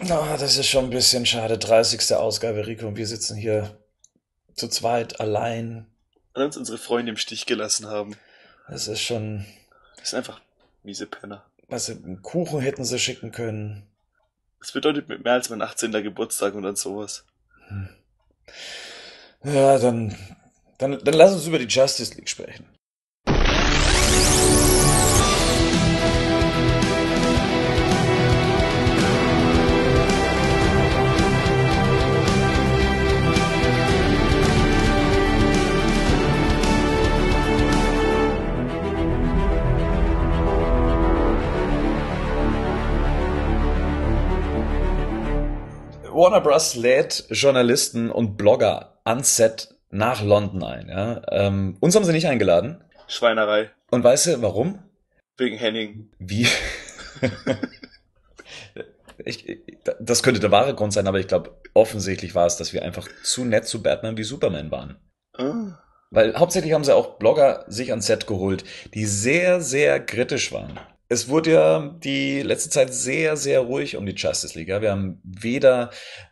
Das ist schon ein bisschen schade. 30. Ausgabe, Rico, und wir sitzen hier zu zweit, allein. Und uns unsere Freunde im Stich gelassen haben. Das ist schon, Das sind einfach miese Penner. was, einen Kuchen hätten sie schicken können. Das bedeutet mit mehr als mein 18. Geburtstag und dann sowas. Ja, dann lass uns über die Justice League sprechen. Warner Bros. Lädt Journalisten und Blogger ans Set nach London ein. Ja? Uns haben sie nicht eingeladen. Schweinerei. Und weißt du, warum? Wegen Henning. Wie? Das könnte der wahre Grund sein, aber ich glaube, offensichtlich war es, dass wir einfach zu nett zu Batman wie Superman waren. Ah. Weil hauptsächlich haben sie auch Blogger sich ans Set geholt, die sehr, sehr kritisch waren. Es wurde ja die letzte Zeit sehr, sehr ruhig um die Justice League. Ja? Wir haben weder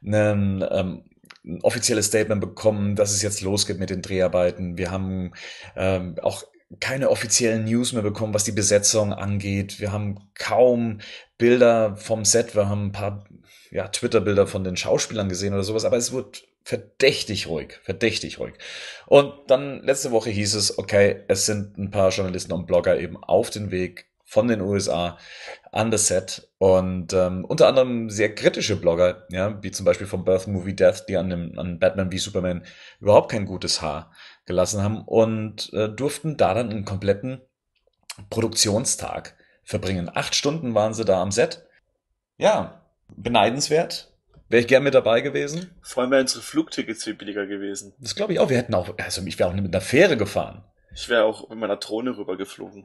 ein offizielles Statement bekommen, dass es jetzt losgeht mit den Dreharbeiten. Wir haben auch keine offiziellen News mehr bekommen, was die Besetzung angeht. Wir haben kaum Bilder vom Set. Wir haben ein paar Twitter-Bilder von den Schauspielern gesehen oder sowas, aber es wird verdächtig ruhig, verdächtig ruhig. Und dann letzte Woche hieß es, okay, es sind ein paar Journalisten und Blogger eben auf den Weg von den USA an das Set und unter anderem sehr kritische Blogger, ja, wie zum Beispiel vom Birth Movie Death, die an Batman wie Superman überhaupt kein gutes Haar gelassen haben und durften da dann einen kompletten Produktionstag verbringen. 8 Stunden waren sie da am Set. Ja, beneidenswert. Wäre ich gern mit dabei gewesen. Vor allem wären unsere Flugtickets viel billiger gewesen. Das glaube ich auch. Wir hätten auch, also ich wäre auch mit einer Fähre gefahren. Ich wäre auch mit meiner Drohne rübergeflogen.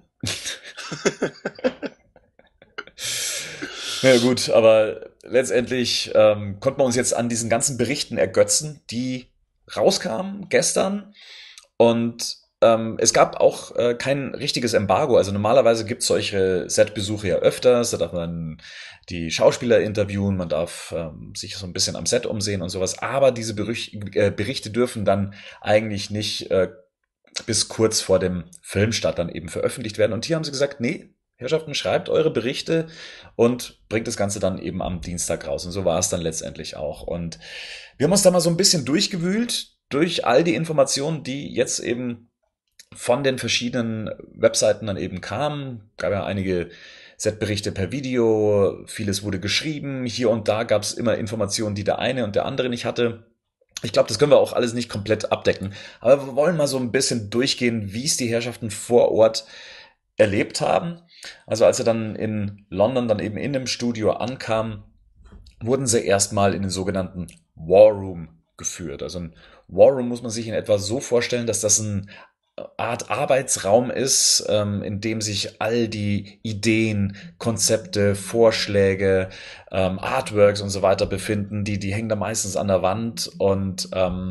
Ja gut, aber letztendlich konnten wir uns jetzt an diesen ganzen Berichten ergötzen, die rauskamen gestern. Und es gab auch kein richtiges Embargo. Also normalerweise gibt es solche Setbesuche ja öfters. Da darf man die Schauspieler interviewen, man darf sich so ein bisschen am Set umsehen und sowas. Aber diese Berichte dürfen dann eigentlich nicht bis kurz vor dem Filmstart dann eben veröffentlicht werden. Und hier haben sie gesagt, nee, Herrschaften, schreibt eure Berichte und bringt das Ganze dann eben am Dienstag raus. Und so war es dann letztendlich auch. Und wir haben uns da mal so ein bisschen durchgewühlt durch all die Informationen, die jetzt eben von den verschiedenen Webseiten dann eben kamen. Gab ja einige Setberichte per Video, vieles wurde geschrieben. Hier und da gab es immer Informationen, die der eine und der andere nicht hatte. Ich glaube, das können wir auch alles nicht komplett abdecken. Aber wir wollen mal so ein bisschen durchgehen, wie es die Herrschaften vor Ort erlebt haben. Also als er dann in London dann eben in dem Studio ankam, wurden sie erstmal in den sogenannten War Room geführt. Also ein War Room muss man sich in etwa so vorstellen, dass das eine Art Arbeitsraum ist, in dem sich all die Ideen, Konzepte, Vorschläge, Artworks und so weiter befinden. Die hängen da meistens an der Wand und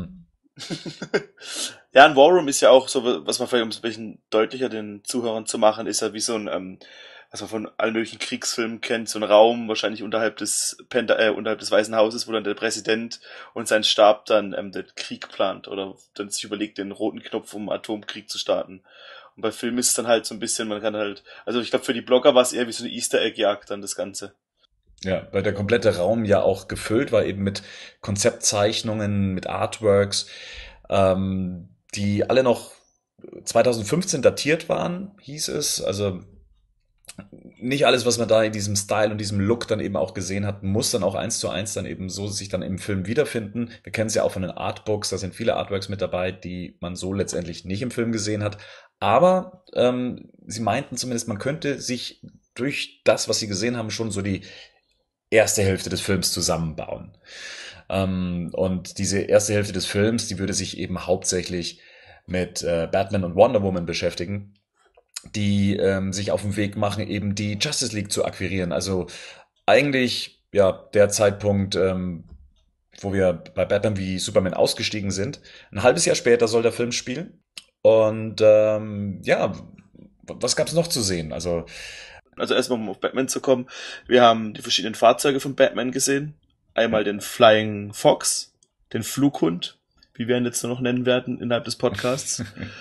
Ja, ein War Room ist ja auch so, was man vielleicht, um es ein bisschen deutlicher den Zuhörern zu machen, ist ja wie so ein, was man von allen möglichen Kriegsfilmen kennt, so ein Raum, wahrscheinlich unterhalb des Weißen Hauses, wo dann der Präsident und sein Stab dann den Krieg plant oder dann sich überlegt, den roten Knopf, um Atomkrieg zu starten. Und bei Filmen ist es dann halt so ein bisschen, man kann halt, also ich glaube, für die Blogger war es eher wie so eine Easter Egg-Jagd dann das Ganze. ja, weil der komplette Raum ja auch gefüllt war eben mit Konzeptzeichnungen, mit Artworks, die alle noch 2015 datiert waren, hieß es. Also nicht alles, was man da in diesem Style und diesem Look dann eben auch gesehen hat, muss dann auch eins zu eins dann eben so sich dann im Film wiederfinden. Wir kennen es ja auch von den Artbooks, da sind viele Artworks mit dabei, die man so letztendlich nicht im Film gesehen hat. Aber sie meinten zumindest, man könnte sich durch das, was sie gesehen haben, schon so die erste Hälfte des Films zusammenbauen. Und diese erste Hälfte des Films, die würde sich eben hauptsächlich mit Batman und Wonder Woman beschäftigen, die sich auf den Weg machen, eben die Justice League zu akquirieren. Also eigentlich ja der Zeitpunkt, wo wir bei Batman wie Superman ausgestiegen sind. Ein halbes Jahr später soll der Film spielen. Und ja, was gab es noch zu sehen? Also Also erstmal, um auf Batman zu kommen, wir haben die verschiedenen Fahrzeuge von Batman gesehen. einmal den Flying Fox, den Flughund, wie wir ihn jetzt nur noch nennen werden innerhalb des Podcasts.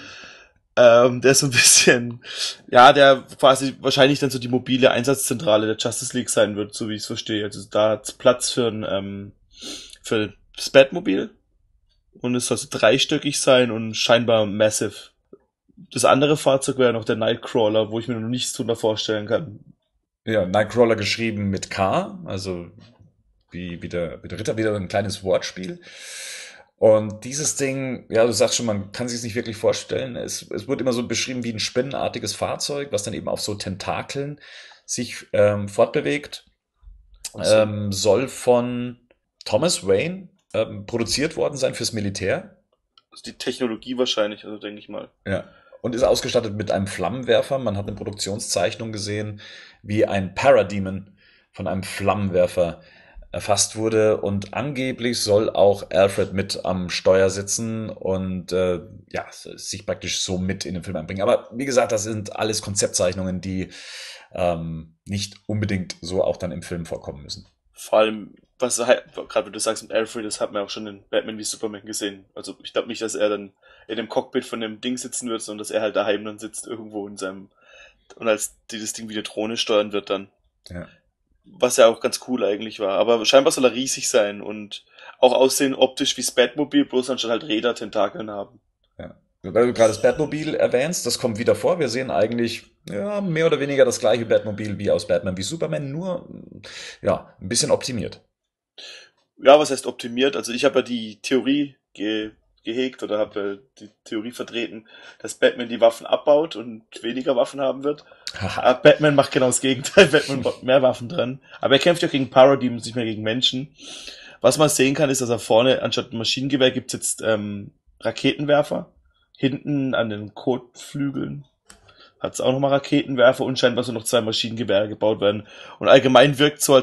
Der ist so ein bisschen, ja, der quasi wahrscheinlich dann so die mobile Einsatzzentrale der Justice League sein wird, so wie ich es verstehe. Also da hat's Platz für das Batmobil und es soll so dreistöckig sein und scheinbar massive. Das andere Fahrzeug wäre noch der Nightcrawler, wo ich mir noch nichts drunter vorstellen kann. Ja, Nightcrawler geschrieben mit K, also wie der Ritter, wieder ein kleines Wortspiel. Und dieses Ding, ja, du sagst schon, man kann sich es nicht wirklich vorstellen. Es wird immer so beschrieben wie ein spinnenartiges Fahrzeug, was dann eben auf so Tentakeln sich fortbewegt. So. Soll von Thomas Wayne produziert worden sein fürs Militär. Also die Technologie wahrscheinlich, also denke ich mal. Ja. Und ist ausgestattet mit einem Flammenwerfer. Man hat eine Produktionszeichnung gesehen, wie ein Parademon von einem Flammenwerfer erfasst wurde. Und angeblich soll auch Alfred mit am Steuer sitzen und ja, sich praktisch so mit in den Film einbringen. Aber wie gesagt, das sind alles Konzeptzeichnungen, die nicht unbedingt so auch dann im Film vorkommen müssen. Vor allem, was halt, gerade wenn du sagst mit Alfred, das hat man auch schon in Batman wie Superman gesehen. Also ich glaube nicht, dass er dann in dem Cockpit von dem Ding sitzen wird, sondern dass er halt daheim dann sitzt irgendwo in seinem und als dieses Ding wie eine Drohne steuern wird dann. Ja. Was ja auch ganz cool eigentlich war. Aber scheinbar soll er riesig sein und auch aussehen optisch wie das Batmobil, bloß anstatt halt Räder Tentakeln haben. Ja. Weil du gerade das Batmobil erwähnst, das kommt wieder vor. Wir sehen eigentlich ja, mehr oder weniger das gleiche Batmobil wie aus Batman wie Superman, nur ja, ein bisschen optimiert. Ja, was heißt optimiert? Also ich habe ja die Theorie gehegt oder habe die Theorie vertreten, dass Batman die Waffen abbaut und weniger Waffen haben wird. Haha. Batman macht genau das Gegenteil. Batman baut mehr Waffen dran. Aber er kämpft ja gegen Parademons, nicht mehr gegen Menschen. Was man sehen kann, ist, dass er vorne anstatt ein Maschinengewehr gibt's jetzt Raketenwerfer. Hinten an den Kotflügeln hat's auch nochmal Raketenwerfer und scheinbar so noch 2 Maschinengewehre gebaut werden. Und allgemein wirkt so,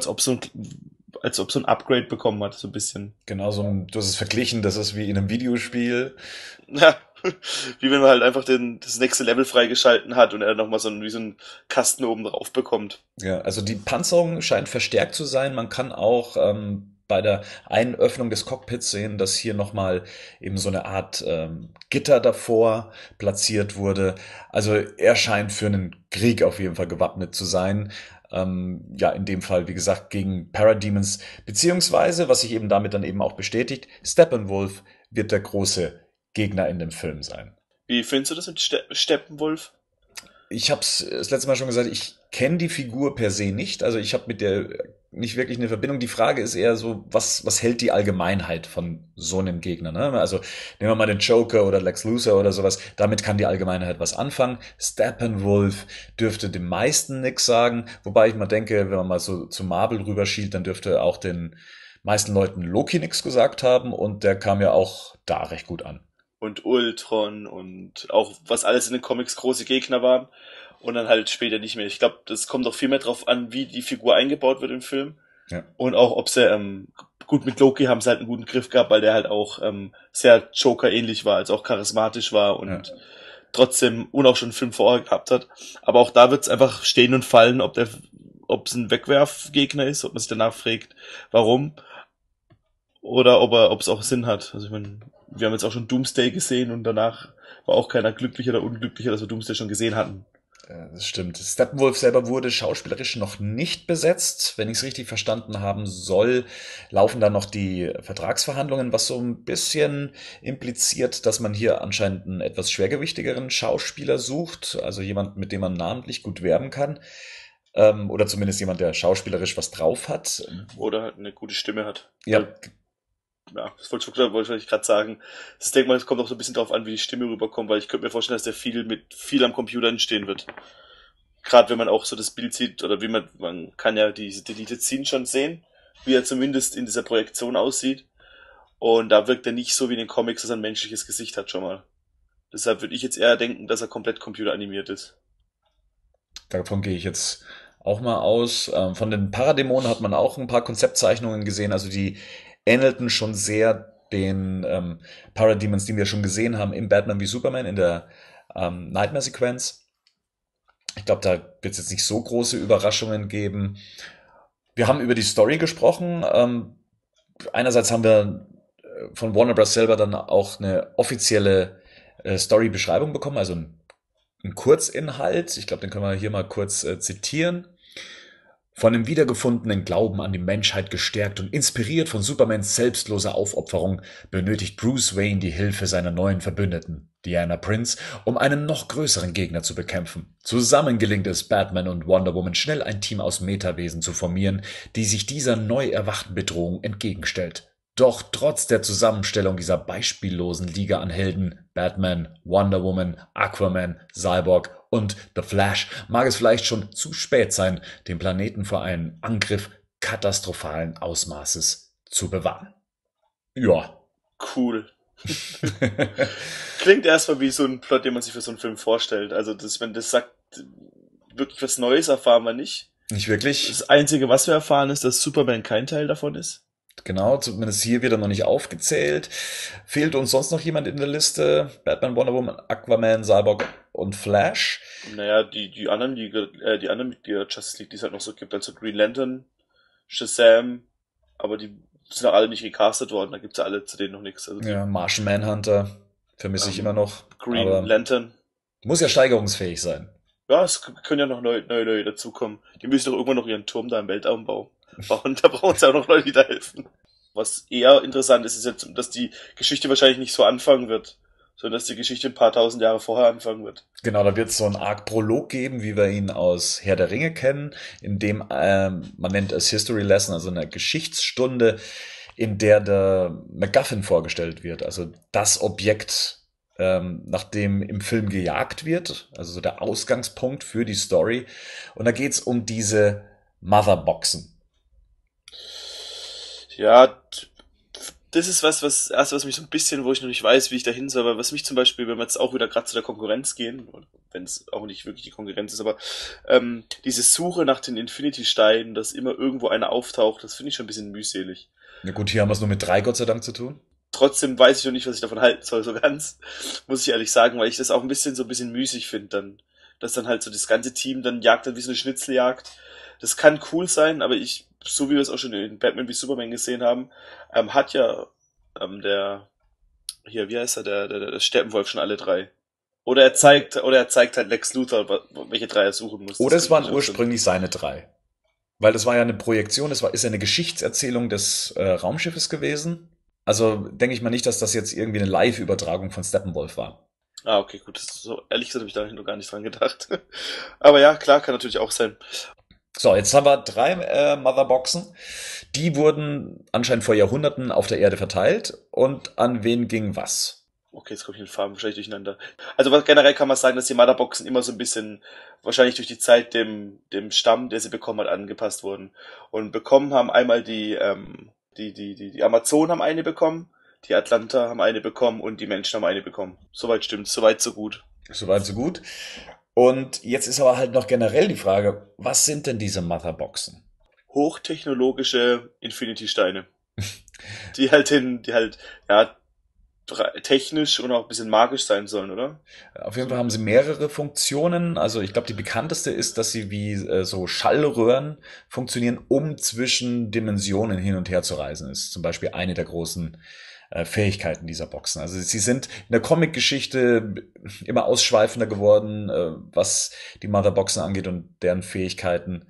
als ob so ein Upgrade bekommen hat, so ein bisschen. Genau, du hast es verglichen, das ist wie in einem Videospiel. Ja, wie wenn man halt einfach das nächste Level freigeschalten hat und er nochmal wie so einen Kasten oben drauf bekommt. Ja, also die Panzerung scheint verstärkt zu sein. Man kann auch bei der einen Öffnung des Cockpits sehen, dass hier nochmal eben so eine Art Gitter davor platziert wurde. Also er scheint für einen Krieg auf jeden Fall gewappnet zu sein. Ja, in dem Fall, wie gesagt, gegen Parademons, beziehungsweise, was sich eben damit dann eben auch bestätigt, Steppenwolf wird der große Gegner in dem Film sein. Wie findest du das mit Steppenwolf? Ich habe es das letzte Mal schon gesagt, ich kenne die Figur per se nicht, also ich habe mit der nicht wirklich eine Verbindung. Die Frage ist eher so, was hält die Allgemeinheit von so einem Gegner? Ne? Also nehmen wir mal den Joker oder Lex Luthor oder sowas, damit kann die Allgemeinheit was anfangen. Steppenwolf dürfte den meisten nix sagen, wobei ich mal denke, wenn man mal so zu Marvel rüberschielt, dann dürfte auch den meisten Leuten Loki nix gesagt haben und der kam ja auch da recht gut an. Und Ultron und auch was alles in den Comics große Gegner waren und dann halt später nicht mehr. Ich glaube, das kommt auch viel mehr drauf an, wie die Figur eingebaut wird im Film. Ja. Und auch, ob sie, gut, mit Loki haben sie halt einen guten Griff gehabt, weil der halt auch sehr Joker-ähnlich war, also auch charismatisch war und Ja. trotzdem und auch schon einen Film vorher gehabt hat. Aber auch da wird es einfach stehen und fallen, ob es ein Wegwerfgegner ist, ob man sich danach fragt, warum. Oder ob es auch Sinn hat. Also ich meine, wir haben jetzt auch schon Doomsday gesehen und danach war auch keiner glücklicher oder unglücklicher, dass wir Doomsday schon gesehen hatten. Das stimmt. Steppenwolf selber wurde schauspielerisch noch nicht besetzt. Wenn ich es richtig verstanden haben soll, laufen da noch die Vertragsverhandlungen, was so ein bisschen impliziert, dass man hier anscheinend einen etwas schwergewichtigeren Schauspieler sucht, also jemand, mit dem man namentlich gut werben kann. Oder zumindest jemand, der schauspielerisch was drauf hat. Oder halt eine gute Stimme hat. Ja, Weil, ja, das wollte ich gerade sagen. Ich denke mal, es kommt auch so ein bisschen drauf an, wie die Stimme rüberkommt, weil ich könnte mir vorstellen, dass der viel am Computer entstehen wird. Gerade wenn man auch so das Bild sieht, oder wie man kann ja diese Deleted Scene schon sehen, wie er zumindest in dieser Projektion aussieht. Und da wirkt er nicht so wie in den Comics, dass er ein menschliches Gesicht hat schon mal. Deshalb würde ich jetzt eher denken, dass er komplett computeranimiert ist. davon gehe ich jetzt auch mal aus. Von den Paradämonen hat man auch ein paar Konzeptzeichnungen gesehen, also die ähnelten schon sehr den Parademons, die wir schon gesehen haben im Batman wie Superman in der Nightmare-Sequenz. Ich glaube, da wird es jetzt nicht so große Überraschungen geben. Wir haben über die Story gesprochen. einerseits haben wir von Warner Bros. Selber dann auch eine offizielle Story-Beschreibung bekommen, also ein Kurzinhalt. Ich glaube, den können wir hier mal kurz zitieren. Von dem wiedergefundenen Glauben an die Menschheit gestärkt und inspiriert von Supermans selbstloser Aufopferung benötigt Bruce Wayne die Hilfe seiner neuen Verbündeten, Diana Prince, um einen noch größeren Gegner zu bekämpfen. Zusammen gelingt es Batman und Wonder Woman schnell ein Team aus Metawesen zu formieren, die sich dieser neu erwachten Bedrohung entgegenstellt. Doch trotz der Zusammenstellung dieser beispiellosen Liga an Helden, Batman, Wonder Woman, Aquaman, Cyborg und The Flash, mag es vielleicht schon zu spät sein, den Planeten vor einem Angriff katastrophalen Ausmaßes zu bewahren. Ja. Cool. Klingt erstmal wie so ein Plot, den man sich für so einen Film vorstellt. Also, wenn das sagt, wirklich was Neues erfahren wir nicht. Nicht wirklich. Das Einzige, was wir erfahren, ist, dass Superman kein Teil davon ist. Genau, zumindest hier wird er noch nicht aufgezählt. Fehlt uns sonst noch jemand in der Liste? Batman, Wonder Woman, Aquaman, Cyborg und Flash? Naja, die anderen Mitglieder der Justice League, die es halt noch so gibt, also Green Lantern, Shazam, aber die sind auch alle nicht gecastet worden, da gibt's ja alle zu denen noch nichts. Also Ja, Martian Manhunter vermisse ich immer noch. Green Aber Lantern. muss ja steigerungsfähig sein. Ja, es können ja noch neue dazukommen. Die müssen doch irgendwann noch ihren Turm da im Weltraum bauen. Da brauchen sie auch noch Leute, die da helfen. Was eher interessant ist, ist jetzt, dass die Geschichte wahrscheinlich nicht so anfangen wird, sondern dass die Geschichte ein paar tausend Jahre vorher anfangen wird. Genau, da wird es so eine Art Prolog geben, wie wir ihn aus Herr der Ringe kennen, in dem man nennt es History Lesson, also eine Geschichtsstunde, in der der MacGuffin vorgestellt wird, also das Objekt, nach dem im Film gejagt wird, also so der Ausgangspunkt für die Story. Und da geht's um diese Motherboxen. Ja, das ist was mich so ein bisschen, wo ich noch nicht weiß, wie ich da hin soll, aber was mich zum Beispiel, wenn wir jetzt auch wieder gerade zu der Konkurrenz gehen, wenn es auch nicht wirklich die Konkurrenz ist, aber diese Suche nach den Infinity-Steinen, dass immer irgendwo einer auftaucht, das finde ich schon ein bisschen mühselig. Na gut, hier haben wir es nur mit 3, Gott sei Dank, zu tun. Trotzdem weiß ich noch nicht, was ich davon halten soll, so ganz, muss ich ehrlich sagen, weil ich das auch so ein bisschen müßig finde dann, dass dann halt so das ganze Team dann jagt dann wie so eine Schnitzeljagd. Das kann cool sein, aber so wie wir es auch schon in Batman wie Superman gesehen haben, hat ja wie heißt er, der Steppenwolf schon alle drei. Oder er zeigt halt Lex Luthor, welche drei er suchen muss. Oder es waren ursprünglich seine 3. Weil das war ja eine Projektion, ist ja eine Geschichtserzählung des Raumschiffes gewesen. Also denke ich mal nicht, dass das jetzt irgendwie eine Live-Übertragung von Steppenwolf war. Ah, okay, gut. So, ehrlich gesagt habe ich da noch gar nicht dran gedacht. Aber ja, klar, kann natürlich auch sein. So, jetzt haben wir 3 Motherboxen. Die wurden anscheinend vor Jahrhunderten auf der Erde verteilt. Und an wen ging was? Okay, jetzt komme ich in den Farben wahrscheinlich durcheinander. Also generell kann man sagen, dass die Motherboxen immer so ein bisschen, wahrscheinlich durch die Zeit dem Stamm, der sie bekommen hat, angepasst wurden. Und bekommen haben einmal die Amazonen haben eine bekommen, die Atlanter haben eine bekommen und die Menschen haben eine bekommen. Soweit stimmt's, soweit so gut. Soweit, so gut. Und jetzt ist aber halt noch generell die Frage, was sind denn diese Motherboxen? Hochtechnologische Infinity-Steine. Ja, technisch und auch ein bisschen magisch sein sollen, oder? Auf jeden Fall haben sie mehrere Funktionen. Also ich glaube, die bekannteste ist, dass sie wie so Schallröhren funktionieren, um zwischen Dimensionen hin und her zu reisen. Ist zum Beispiel eine der großen Fähigkeiten dieser Boxen. Also sie sind in der Comic-Geschichte immer ausschweifender geworden, was die Motherboxen angeht und deren Fähigkeiten.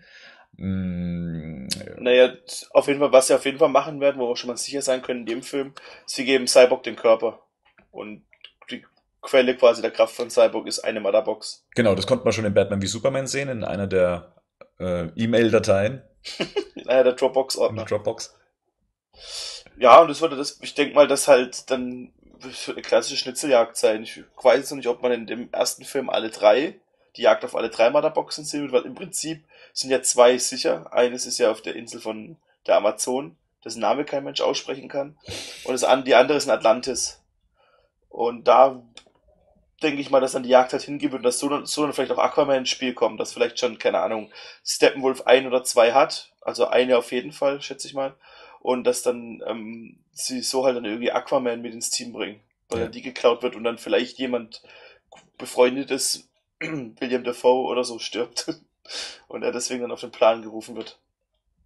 Naja, auf jeden Fall, was sie auf jeden Fall machen werden, wo wir schon mal sicher sein können in dem Film, sie geben Cyborg den Körper. Und die Quelle quasi der Kraft von Cyborg ist eine Motherbox. Genau, das konnte man schon in Batman wie Superman sehen, in einer der E-Mail-Dateien. Naja, der Dropbox-Ordner. Dropbox. Ja, und ich denke mal, dass halt dann das wird eine klassische Schnitzeljagd sein. Ich weiß jetzt noch nicht, ob man in dem ersten Film die Jagd auf alle 3 Motherboxen sehen wird, weil im Prinzip sind ja 2 sicher. Eines ist ja auf der Insel von der Amazon, dessen Name kein Mensch aussprechen kann. Und die andere ist in Atlantis. Und da denke ich mal, dass dann die Jagd halt hingehen wird und dass so dann vielleicht auch Aquaman ins Spiel kommt, dass vielleicht schon, keine Ahnung, Steppenwolf 1 oder 2 hat. Also eine auf jeden Fall, schätze ich mal. Und dass dann sie so halt dann irgendwie Aquaman mit ins Team bringen. Weil dann die geklaut wird und dann vielleicht jemand befreundetes William Dafoe oder so stirbt. Und er deswegen dann auf den Plan gerufen wird.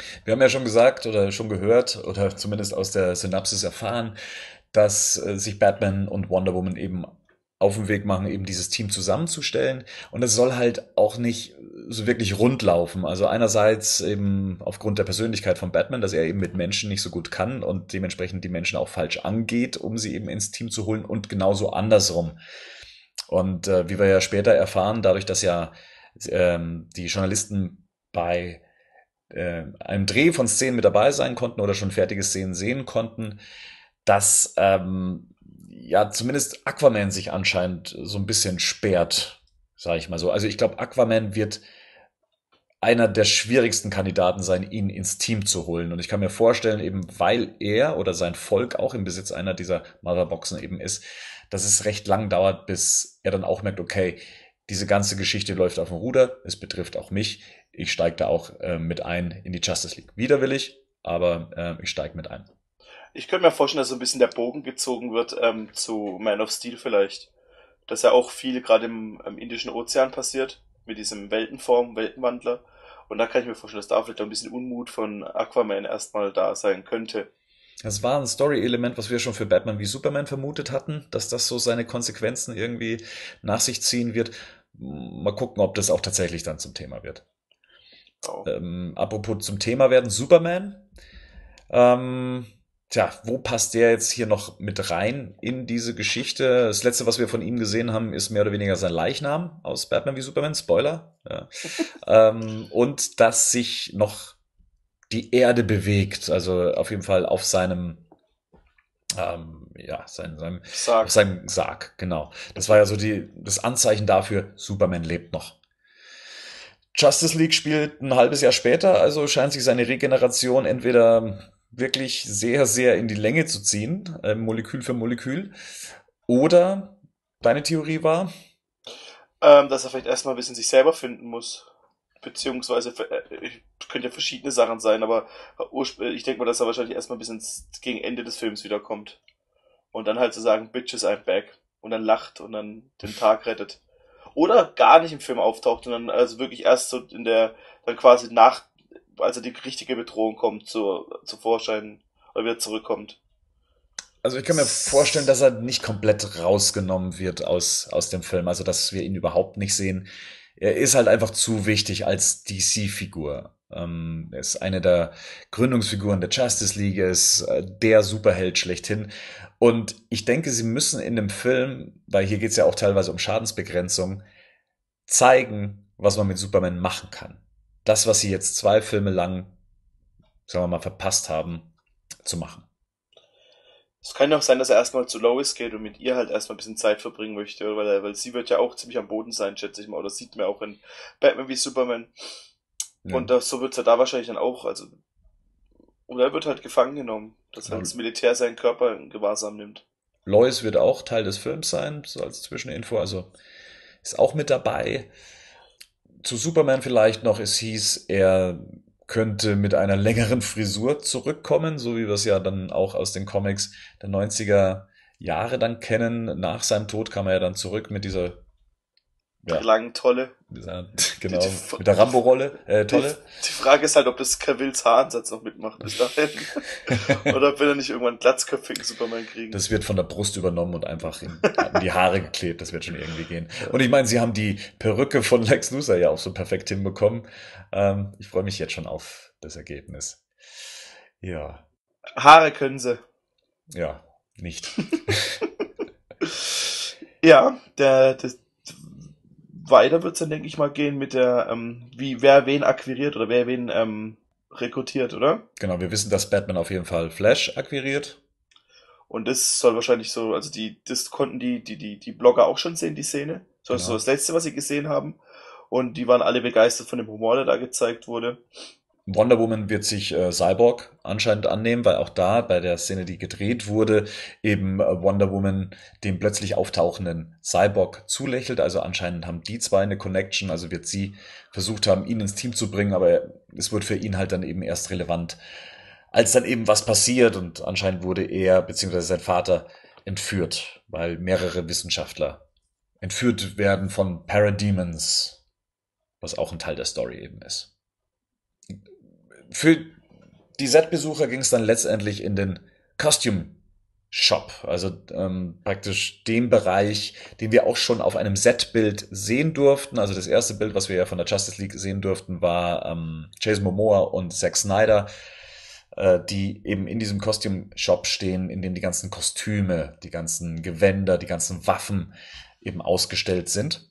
Wir haben ja schon gesagt oder schon gehört oder zumindest aus der Synopsis erfahren, dass sich Batman und Wonder Woman eben auf den Weg machen, eben dieses Team zusammenzustellen. Und es soll halt auch nicht so wirklich rund laufen. Also einerseits eben aufgrund der Persönlichkeit von Batman, dass er eben mit Menschen nicht so gut kann und dementsprechend die Menschen auch falsch angeht, um sie eben ins Team zu holen und genauso andersrum. Und wie wir ja später erfahren, dadurch, dass ja die Journalisten bei einem Dreh von Szenen mit dabei sein konnten oder schon fertige Szenen sehen konnten, dass ja zumindest Aquaman sich anscheinend so ein bisschen sperrt, sage ich mal so. Also ich glaube, Aquaman wird einer der schwierigsten Kandidaten sein, ihn ins Team zu holen. Und ich kann mir vorstellen, eben weil er oder sein Volk auch im Besitz einer dieser Motherboxen eben ist, dass es recht lang dauert, bis er dann auch merkt, okay, diese ganze Geschichte läuft auf dem Ruder, es betrifft auch mich. Ich steige da auch mit ein in die Justice League. Widerwillig, aber ich steige mit ein. Ich könnte mir vorstellen, dass so ein bisschen der Bogen gezogen wird zu Man of Steel vielleicht. Dass ja auch viel gerade im Indischen Ozean passiert, mit diesem Weltenwandler. Und da kann ich mir vorstellen, dass da vielleicht auch ein bisschen Unmut von Aquaman erstmal da sein könnte. Das war ein Story-Element, was wir schon für Batman wie Superman vermutet hatten, dass das so seine Konsequenzen irgendwie nach sich ziehen wird. Mal gucken, ob das auch tatsächlich dann zum Thema wird. Oh. Apropos zum Thema werden, Superman. Ähm, Tja, wo passt der jetzt hier noch mit rein in diese Geschichte? Das letzte, was wir von ihm gesehen haben, ist mehr oder weniger sein Leichnam aus Batman wie Superman. Spoiler. Ja. Und dass sich noch die Erde bewegt, also auf jeden Fall auf seinem ja, auf Sarg. seinem Sarg, genau. Das war ja so das Anzeichen dafür, Superman lebt noch. Justice League spielt ein halbes Jahr später, also scheint sich seine Regeneration entweder wirklich sehr, sehr in die Länge zu ziehen, Molekül für Molekül, oder deine Theorie war, Dass er vielleicht erstmal ein bisschen sich selber finden muss. Beziehungsweise, könnte ja verschiedene Sachen sein, aber ich denke mal, dass er wahrscheinlich erstmal bis gegen Ende des Films wiederkommt. Und dann halt zu sagen, Bitches, I'm back. Und dann lacht und dann den Tag rettet. Oder gar nicht im Film auftaucht und dann also wirklich erst so dann quasi als er die richtige Bedrohung kommt, zu Vorschein oder wieder zurückkommt. also ich kann mir vorstellen, dass er nicht komplett rausgenommen wird aus dem Film, also dass wir ihn überhaupt nicht sehen. Er ist halt einfach zu wichtig als DC-Figur. Er ist eine der Gründungsfiguren der Justice League, er ist der Superheld schlechthin. Und ich denke, sie müssen in dem Film, weil hier geht es ja auch teilweise um Schadensbegrenzung, zeigen, was man mit Superman machen kann. Das, was sie jetzt 2 Filme lang, sagen wir mal, verpasst haben, zu machen. Es kann ja auch sein, dass er erstmal zu Lois geht und mit ihr halt erstmal ein bisschen Zeit verbringen möchte, weil sie wird ja auch ziemlich am Boden sein, schätze ich mal. Oder das sieht man auch in Batman wie Superman. Ja. Und so wird's ja da wahrscheinlich dann auch, also, oder er wird halt gefangen genommen, dass halt Genau. das Militär seinen Körper in Gewahrsam nimmt. Lois wird auch Teil des Films sein, so als Zwischeninfo, also ist auch mit dabei. Zu Superman vielleicht noch, es hieß, er könnte mit einer längeren Frisur zurückkommen, so wie wir es ja dann auch aus den Comics der 90er Jahre dann kennen. Nach seinem Tod kam er ja dann zurück mit ja, Lang tolle. Die, genau, mit der Rambo-Rolle, die, Tolle. die Frage ist halt, ob das Cavills Haaransatz noch mitmacht bis dahin. Oder ob wir dann nicht irgendwann einen glatzköpfigen Superman kriegen. Das wird von der Brust übernommen und einfach in die Haare geklebt. Das wird schon irgendwie gehen. Und ich meine, sie haben die Perücke von Lex Luthor ja auch so perfekt hinbekommen. Ich freue mich jetzt schon auf das Ergebnis. Ja, Haare können sie. ja, nicht. Ja, weiter wird's dann, denke ich mal, gehen mit der, wer wen akquiriert oder wer wen rekrutiert, oder? Genau, wir wissen, dass Batman auf jeden Fall Flash akquiriert. Und das soll wahrscheinlich so, also das konnten die Blogger auch schon sehen, die Szene. So, das ist so Genau. das Letzte, was sie gesehen haben. Und die waren alle begeistert von dem Humor, der da gezeigt wurde. Wonder Woman wird sich Cyborg anscheinend annehmen, weil auch da bei der Szene, die gedreht wurde, eben Wonder Woman dem plötzlich auftauchenden Cyborg zulächelt. Also anscheinend haben die zwei eine Connection. Also wird sie versucht haben, ihn ins Team zu bringen, aber es wird für ihn halt dann eben erst relevant, als dann eben was passiert. Und anscheinend wurde er beziehungsweise sein Vater entführt, weil mehrere Wissenschaftler entführt werden von Parademons, was auch ein Teil der Story eben ist. Für die Set-Besucher ging es dann letztendlich in den Costume Shop, also praktisch dem Bereich, den wir auch schon auf einem Set-Bild sehen durften. Also das erste Bild, was wir ja von der Justice League sehen durften, war Jason Momoa und Zack Snyder, die eben in diesem Costume Shop stehen, in dem die ganzen Kostüme, die ganzen Gewänder, die ganzen Waffen eben ausgestellt sind.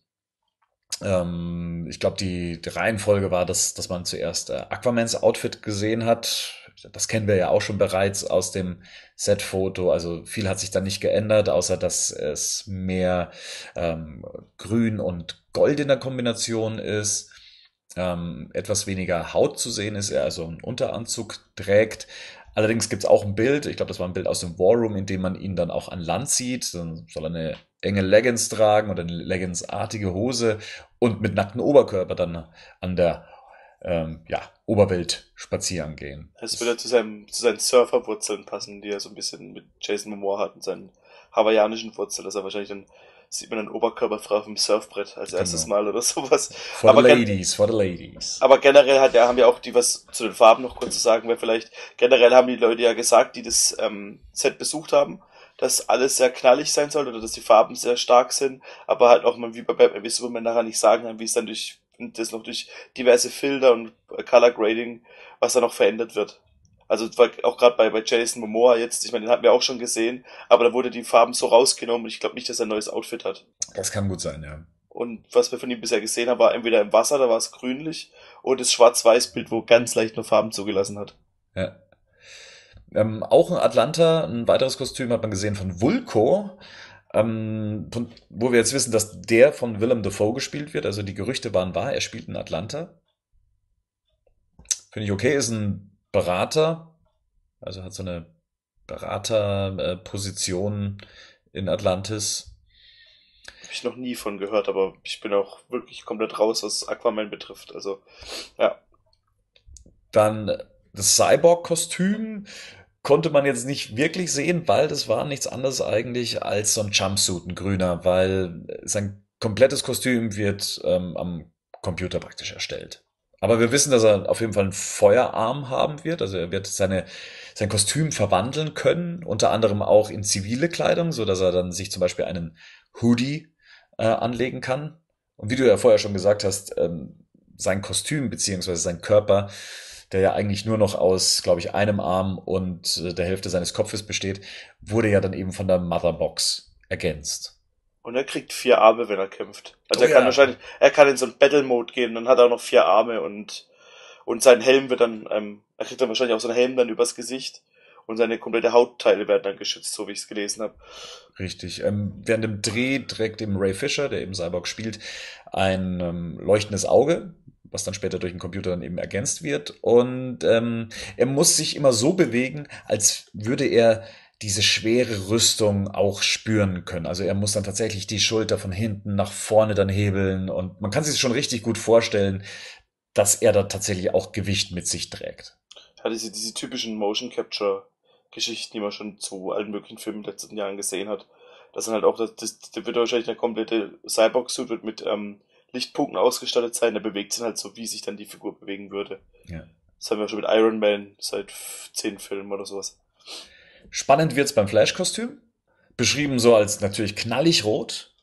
Ich glaube, die Reihenfolge war, dass man zuerst Aquamans Outfit gesehen hat. Das kennen wir ja auch schon bereits aus dem Set-Foto. Also viel hat sich da nicht geändert, außer dass es mehr Grün und Gold in der Kombination ist. Etwas weniger Haut zu sehen ist, er also einen Unteranzug trägt. Allerdings gibt es auch ein Bild, ich glaube, das war ein Bild aus dem War Room, in dem man ihn dann auch an Land sieht. Dann soll er eine enge Leggings tragen oder eine Leggings-artige Hose und mit nacktem Oberkörper dann an der ja, Oberwelt spazieren gehen. Es würde zu seinen Surferwurzeln passen, die er so ein bisschen mit Jason Momoa hat und seinen hawaiianischen Wurzeln, dass er wahrscheinlich dann sieht man einen Oberkörperfrei auf dem Surfbrett als erstes Genau. Mal oder sowas. For the ladies, for the ladies. Aber generell haben ja auch die, was zu den Farben noch kurz zu sagen wäre vielleicht, generell haben die Leute ja gesagt, die das Set besucht haben, dass alles sehr knallig sein soll oder dass die Farben sehr stark sind, aber halt auch mal wie bei Batman wie Superman nachher nicht sagen kann, wie es dann durch diverse Filter und Color Grading, was da noch verändert wird. Also auch gerade bei Jason Momoa jetzt, ich meine, den hatten wir auch schon gesehen, aber da wurde die Farben so rausgenommen und ich glaube nicht, dass er ein neues Outfit hat. Das kann gut sein, ja. Und was wir von ihm bisher gesehen haben, war entweder im Wasser, da war es grünlich, oder das Schwarz-Weiß-Bild, wo ganz leicht nur Farben zugelassen hat. Ja. Auch in Atlanta, ein weiteres Kostüm hat man gesehen von Vulko, wo wir jetzt wissen, dass der von Willem Dafoe gespielt wird. Also die Gerüchte waren wahr, er spielt in Atlanta. Finde ich okay, ist ein Berater, also hat so eine Beraterposition in Atlantis. Habe ich noch nie von gehört, aber ich bin auch wirklich komplett raus, was Aquaman betrifft. Also, ja. Dann das Cyborg-Kostüm konnte man jetzt nicht wirklich sehen, weil das war nichts anderes eigentlich als so ein Jumpsuit, ein grüner, weil sein komplettes Kostüm wird am Computer praktisch erstellt. Aber wir wissen, dass er auf jeden Fall einen Feuerarm haben wird. Also er wird sein Kostüm verwandeln können, unter anderem auch in zivile Kleidung, so dass er dann sich zum Beispiel einen Hoodie anlegen kann. Und wie du ja vorher schon gesagt hast, sein Kostüm beziehungsweise sein Körper, der ja eigentlich nur noch aus, glaube ich, einem Arm und der Hälfte seines Kopfes besteht, wurde ja dann eben von der Motherbox ergänzt. Und er kriegt 4 Arme, wenn er kämpft. Also Oh er kann ja, wahrscheinlich, er kann in so einen Battle-Mode gehen, dann hat er auch noch 4 Arme und sein Helm wird dann, er kriegt dann wahrscheinlich auch so einen Helm dann übers Gesicht und seine komplette Hautteile werden dann geschützt, so wie ich es gelesen habe. richtig. Während dem Dreh trägt eben Ray Fisher, der eben Cyborg spielt, ein leuchtendes Auge, was dann später durch den Computer dann eben ergänzt wird. Und er muss sich immer so bewegen, als würde er diese schwere Rüstung auch spüren können. Also er muss dann tatsächlich die Schulter von hinten nach vorne dann hebeln und man kann sich schon richtig gut vorstellen, dass er da tatsächlich auch Gewicht mit sich trägt. Ja, diese typischen Motion Capture Geschichten, die man schon zu allen möglichen Filmen in den letzten Jahren gesehen hat. Das sind halt auch, der wird wahrscheinlich eine komplette Cyborg-Suit wird mit Lichtpunkten ausgestattet sein, der bewegt sich halt so, wie sich dann die Figur bewegen würde. Ja. Das haben wir schon mit Iron Man seit 10 Filmen oder sowas. Spannend wird's beim Flash-Kostüm. Beschrieben so als natürlich knallig rot.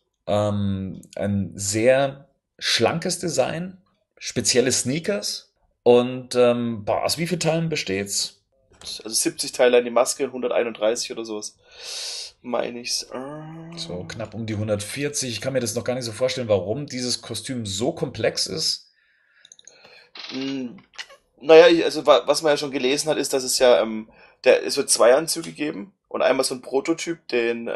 Ein sehr schlankes Design, spezielle Sneakers. Und aus wie vielen Teilen besteht's? Also 70 Teile an die Maske, 131 oder sowas. Meine ich's. So knapp um die 140. Ich kann mir das noch gar nicht so vorstellen, warum dieses Kostüm so komplex ist. Mm, Naja, also was man ja schon gelesen hat, ist, dass es ja, es wird 2 Anzüge geben und einmal so ein Prototyp, den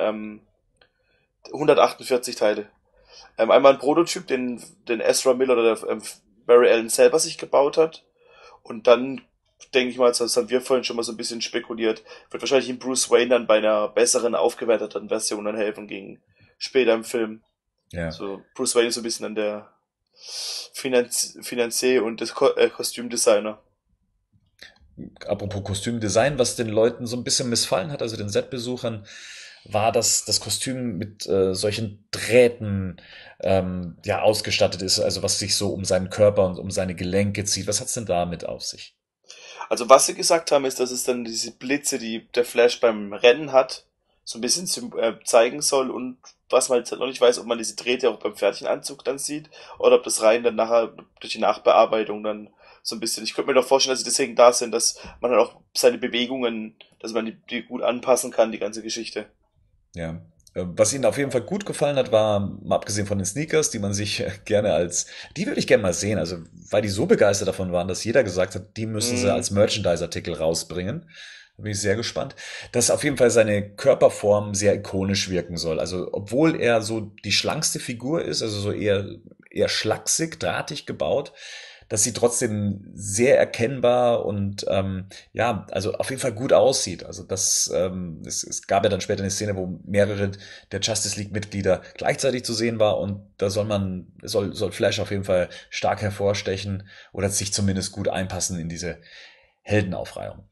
148 Teile. Einmal ein Prototyp, den Ezra Miller oder der Barry Allen selber sich gebaut hat. Und dann denke ich mal, das haben wir vorhin schon mal so ein bisschen spekuliert, wird wahrscheinlich in Bruce Wayne dann bei einer besseren, aufgewerteten Version dann helfen gegen später im Film. Ja. So, Bruce Wayne ist so ein bisschen dann der Finanzier und das Kostümdesigner. Apropos Kostümdesign, was den Leuten so ein bisschen missfallen hat, also den Set-Besuchern, war, dass das Kostüm mit solchen Drähten ja ausgestattet ist, also was sich so um seinen Körper und um seine Gelenke zieht. Was hat's denn damit auf sich? Also was sie gesagt haben, ist, dass es dann diese Blitze, die der Flash beim Rennen hat, so ein bisschen zeigen soll und was man jetzt halt noch nicht weiß, ob man diese Drähte auch beim Pferdchenanzug dann sieht oder ob das rein dann nachher durch die Nachbearbeitung dann so ein bisschen. Ich könnte mir doch vorstellen, dass sie deswegen da sind, dass man dann auch seine Bewegungen, dass man die gut anpassen kann, die ganze Geschichte. Ja. Was ihnen auf jeden Fall gut gefallen hat, war, mal abgesehen von den Sneakers, die man sich gerne als, die würde ich gerne mal sehen, also weil die so begeistert davon waren, dass jeder gesagt hat, die müssen sie Mm, als Merchandise-Artikel rausbringen. Da bin ich sehr gespannt. Dass auf jeden Fall seine Körperform sehr ikonisch wirken soll. Also obwohl er so die schlankste Figur ist, also so eher schlaksig, drahtig gebaut, dass sie trotzdem sehr erkennbar und ja, also auf jeden Fall gut aussieht. Also es gab ja dann später eine Szene, wo mehrere der Justice League-Mitglieder gleichzeitig zu sehen war und da soll Flash auf jeden Fall stark hervorstechen oder sich zumindest gut einpassen in diese Heldenaufreihung.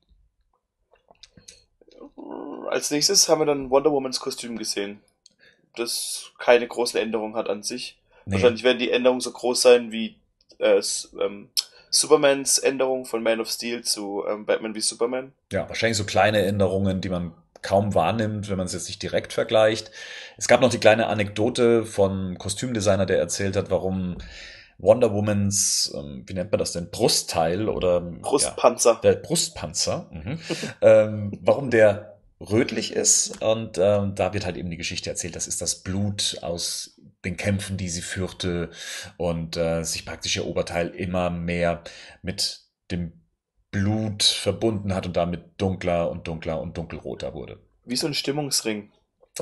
Als nächstes haben wir dann Wonder Womans Kostüm gesehen, das keine großen Änderungen hat an sich. Nee, Wahrscheinlich werden die Änderungen so groß sein wie Supermans Änderung von Man of Steel zu Batman wie Superman. ja, wahrscheinlich so kleine Änderungen, die man kaum wahrnimmt, wenn man es jetzt nicht direkt vergleicht. Es gab noch die kleine Anekdote vom Kostümdesigner, der erzählt hat, warum Wonder Womans, wie nennt man das denn, Brustteil oder ja, Brustpanzer. der Brustpanzer, warum der rötlich ist. Und da wird halt eben die Geschichte erzählt, das ist das Blut aus den Kämpfen, die sie führte und sich praktisch ihr Oberteil immer mehr mit dem Blut verbunden hat und damit dunkler und dunkler und dunkelroter wurde. Wie so ein Stimmungsring.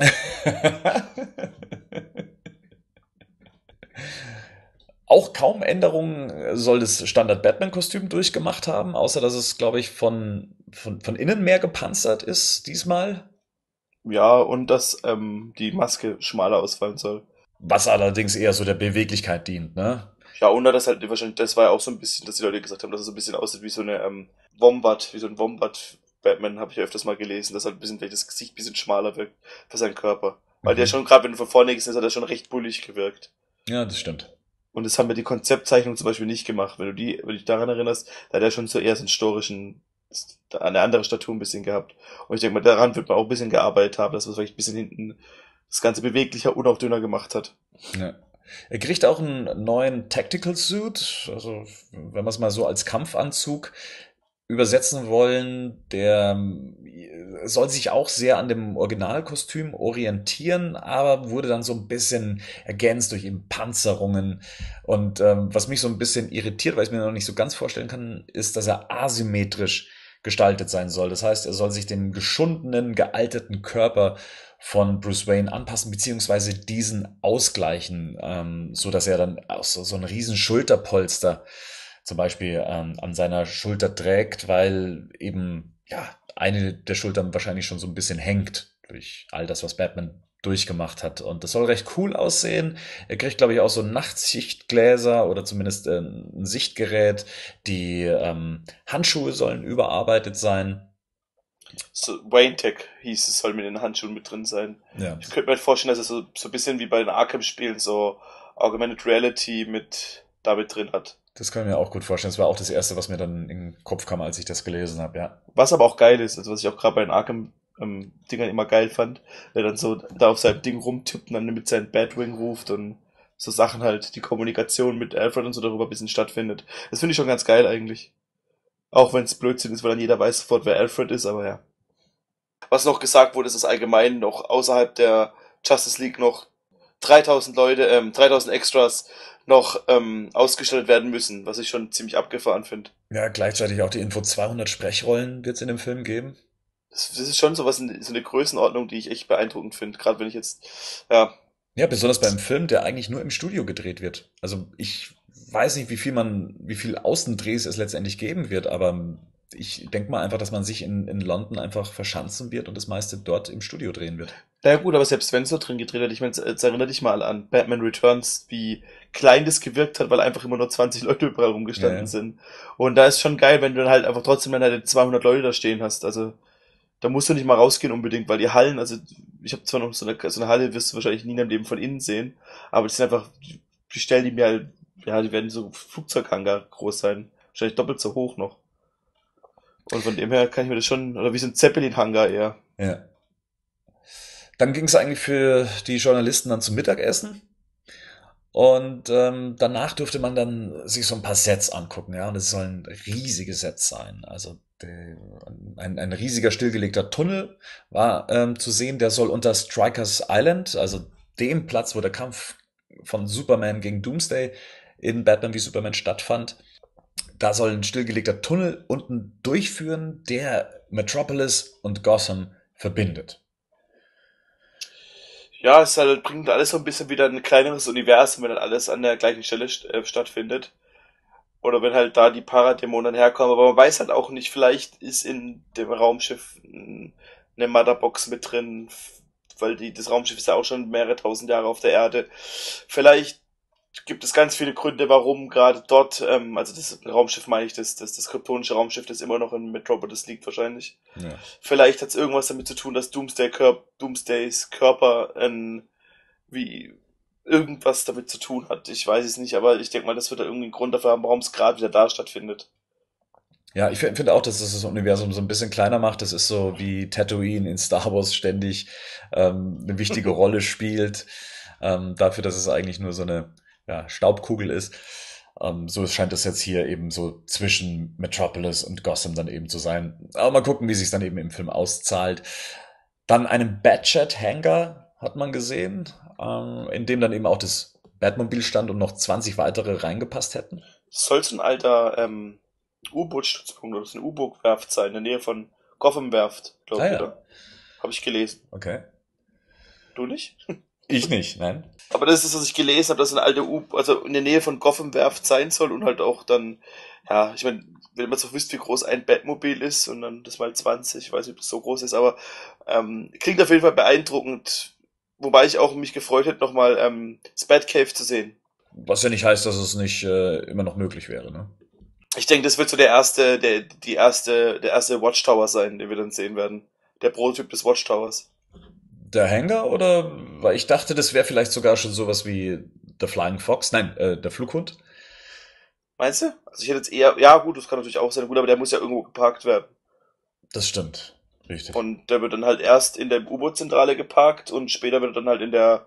Auch kaum Änderungen soll das Standard-Batman-Kostüm durchgemacht haben, außer dass es, glaube ich, von innen mehr gepanzert ist diesmal. Ja, und dass die Maske schmaler ausfallen soll. Was allerdings eher so der Beweglichkeit dient, ne? Ja, und das halt wahrscheinlich, das war ja auch so ein bisschen, dass die Leute gesagt haben, dass es so ein bisschen aussieht wie so eine Wombat, wie so ein Wombat. Batman habe ich ja öfters mal gelesen, dass halt ein bisschen vielleicht das Gesicht ein bisschen schmaler wirkt für seinen Körper. Weil der Mhm. schon, gerade wenn du von vorne gesehen hast, hat er schon recht bullig gewirkt. Ja, das stimmt. Und das haben wir die Konzeptzeichnung zum Beispiel nicht gemacht. Wenn du dich daran erinnerst, da hat er schon so eher so einen storischen, eine andere Statur ein bisschen gehabt. Und ich denke mal, daran wird man auch ein bisschen gearbeitet haben, dass man vielleicht ein bisschen hinten das Ganze beweglicher und auch dünner gemacht hat. Ja. Er kriegt auch einen neuen Tactical Suit, also wenn wir es mal so als Kampfanzug übersetzen wollen, der soll sich auch sehr an dem Originalkostüm orientieren, aber wurde dann so ein bisschen ergänzt durch eben Panzerungen. Und was mich so ein bisschen irritiert, weil ich es mir noch nicht so ganz vorstellen kann, ist, dass er asymmetrisch gestaltet sein soll. Das heißt, er soll sich dem geschundenen, gealterten Körper von Bruce Wayne anpassen, beziehungsweise diesen ausgleichen, so dass er dann auch so ein riesen Schulterpolster zum Beispiel an seiner Schulter trägt, weil eben ja eine der Schultern wahrscheinlich schon so ein bisschen hängt durch all das, was Batman durchgemacht hat. Und das soll recht cool aussehen. Er kriegt, glaube ich, auch so Nachtsichtgläser oder zumindest ein Sichtgerät. Die Handschuhe sollen überarbeitet sein. So, Wayne Tech hieß es, soll mit den Handschuhen mit drin sein. Ja, Ich könnte mir halt vorstellen, dass es so ein bisschen wie bei den Arkham-Spielen so Augmented Reality mit damit drin hat. das kann ich mir auch gut vorstellen. Das war auch das Erste, was mir dann in den Kopf kam, als ich das gelesen habe, ja. Was aber auch geil ist, also was ich auch gerade bei den Arkham-Dingern immer geil fand, der dann so da auf seinem Ding rumtippt und dann mit seinem Batwing ruft und so Sachen halt, die Kommunikation mit Alfred und so darüber ein bisschen stattfindet. Das finde ich schon ganz geil eigentlich. Auch wenn es Blödsinn ist, weil dann jeder weiß sofort, wer Alfred ist, aber ja. Was noch gesagt wurde, ist, dass allgemein noch außerhalb der Justice League noch 3000 Leute, 3000 Extras noch ausgestattet werden müssen, was ich schon ziemlich abgefahren finde. Ja, gleichzeitig auch die Info, 200 Sprechrollen wird es in dem Film geben. Das ist schon so was, so eine Größenordnung, die ich echt beeindruckend finde. Gerade wenn ich jetzt, ja, Ja, besonders beim Film, der eigentlich nur im Studio gedreht wird. Also ich weiß nicht, wie viel Außendrehs es letztendlich geben wird, aber ich denke mal einfach, dass man sich in London einfach verschanzen wird und das meiste dort im Studio drehen wird. na ja, gut, aber selbst wenn es so drin gedreht hat, ich meine, jetzt erinnere dich mal an Batman Returns, wie klein das gewirkt hat, weil einfach immer nur 20 Leute überall Ja, rumgestanden ja. sind. Und da ist schon geil, wenn du dann halt einfach trotzdem dann halt 200 Leute da stehen hast. Also da musst du nicht mal rausgehen unbedingt, weil die Hallen, also ich habe zwar noch so eine Halle, wirst du wahrscheinlich nie in deinem Leben von innen sehen, aber die sind einfach, die stellen die mir halt, ja, die werden so Flugzeughangar groß sein. Wahrscheinlich doppelt so hoch noch. Und von dem her kann ich mir das schon, oder wie so ein Zeppelin-Hangar eher. Ja. Dann ging es eigentlich für die Journalisten dann zum Mittagessen. Und danach durfte man dann sich so ein paar Sets angucken, ja. Und es sollen riesige Sets sein. Also ein riesiger stillgelegter Tunnel war zu sehen, der soll unter Strikers Island, also dem Platz, wo der Kampf von Superman gegen Doomsday in Batman wie Superman stattfand. Da soll ein stillgelegter Tunnel unten durchführen, der Metropolis und Gotham verbindet. Ja, es halt, bringt alles so ein bisschen wieder ein kleineres Universum, wenn dann alles an der gleichen Stelle stattfindet. Oder wenn halt da die Paradämonen herkommen. Aber man weiß halt auch nicht, vielleicht ist in dem Raumschiff eine Motherbox mit drin, weil das Raumschiff ist ja auch schon mehrere tausend Jahre auf der Erde. Vielleicht gibt es ganz viele Gründe, warum gerade dort, also das Raumschiff meine ich, das kryptonische Raumschiff, das immer noch in Metropolis liegt wahrscheinlich. Ja. Vielleicht hat es irgendwas damit zu tun, dass Doomsdays Körper wie irgendwas damit zu tun hat. Ich weiß es nicht, aber ich denke mal, das wird da irgendwie einen Grund dafür haben, warum es gerade wieder da stattfindet. Ja, ich finde auch, dass es das Universum so ein bisschen kleiner macht. Das ist so wie Tatooine in Star Wars ständig eine wichtige Rolle spielt. Dafür, dass es eigentlich nur so eine Staubkugel ist. So scheint es jetzt hier eben so zwischen Metropolis und Gotham dann eben zu sein. Aber mal gucken, wie sich dann eben im Film auszahlt. Dann einen Batchat-Hangar hat man gesehen, in dem dann eben auch das Batmobil stand und noch 20 weitere reingepasst hätten. Soll es ein alter U-Boot-Stützpunkt oder so eine U-Boot-Werft sein, in der Nähe von Gotham-Werft, glaube ich, Ja. oder? Habe ich gelesen. Okay. Du nicht? Ich nicht, nein. Aber das ist, was ich gelesen habe, dass ein alter also in der Nähe von Gotham-Werft sein soll und halt auch dann, ja, ich meine, wenn man so wüsste, wie groß ein Batmobil ist und dann das mal 20, ich weiß nicht, ob das so groß ist, aber klingt auf jeden Fall beeindruckend, wobei ich auch mich gefreut hätte, nochmal das Batcave zu sehen. Was ja nicht heißt, dass es nicht immer noch möglich wäre, ne? Ich denke, das wird so der erste Watchtower sein, den wir dann sehen werden. Der Prototyp des Watchtowers. Der Hangar oder? Weil ich dachte, das wäre vielleicht sogar schon sowas wie The Flying Fox. Nein, der Flughund. Meinst du? Also ich hätte jetzt eher, ja gut, das kann natürlich auch sein, gut, aber der muss ja irgendwo geparkt werden. Das stimmt. Richtig. Und der wird dann halt erst in der U-Boot-Zentrale geparkt und später wird er dann halt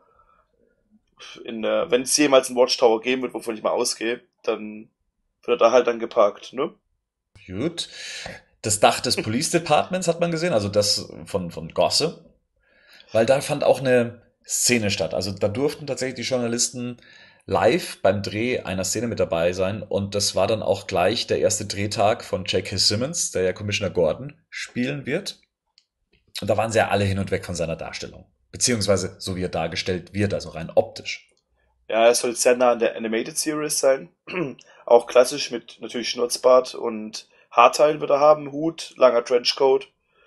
wenn es jemals einen Watchtower geben wird, wovon ich mal ausgehe, dann wird er da halt dann geparkt, ne? Gut. Das Dach des Police Departments hat man gesehen, also das von Gotham. Weil da fand auch eine Szene statt. Also da durften tatsächlich die Journalisten live beim Dreh einer Szene mit dabei sein. Und das war dann auch gleich der erste Drehtag von J.K. Simmons, der ja Commissioner Gordon spielen wird. Und da waren sie ja alle hin und weg von seiner Darstellung. Beziehungsweise so wie er dargestellt wird, also rein optisch. Ja, es soll sehr nah an der Animated Series sein. Auch klassisch mit natürlich Schnurzbart und Haarteil wird er haben, Hut, langer Trenchcoat.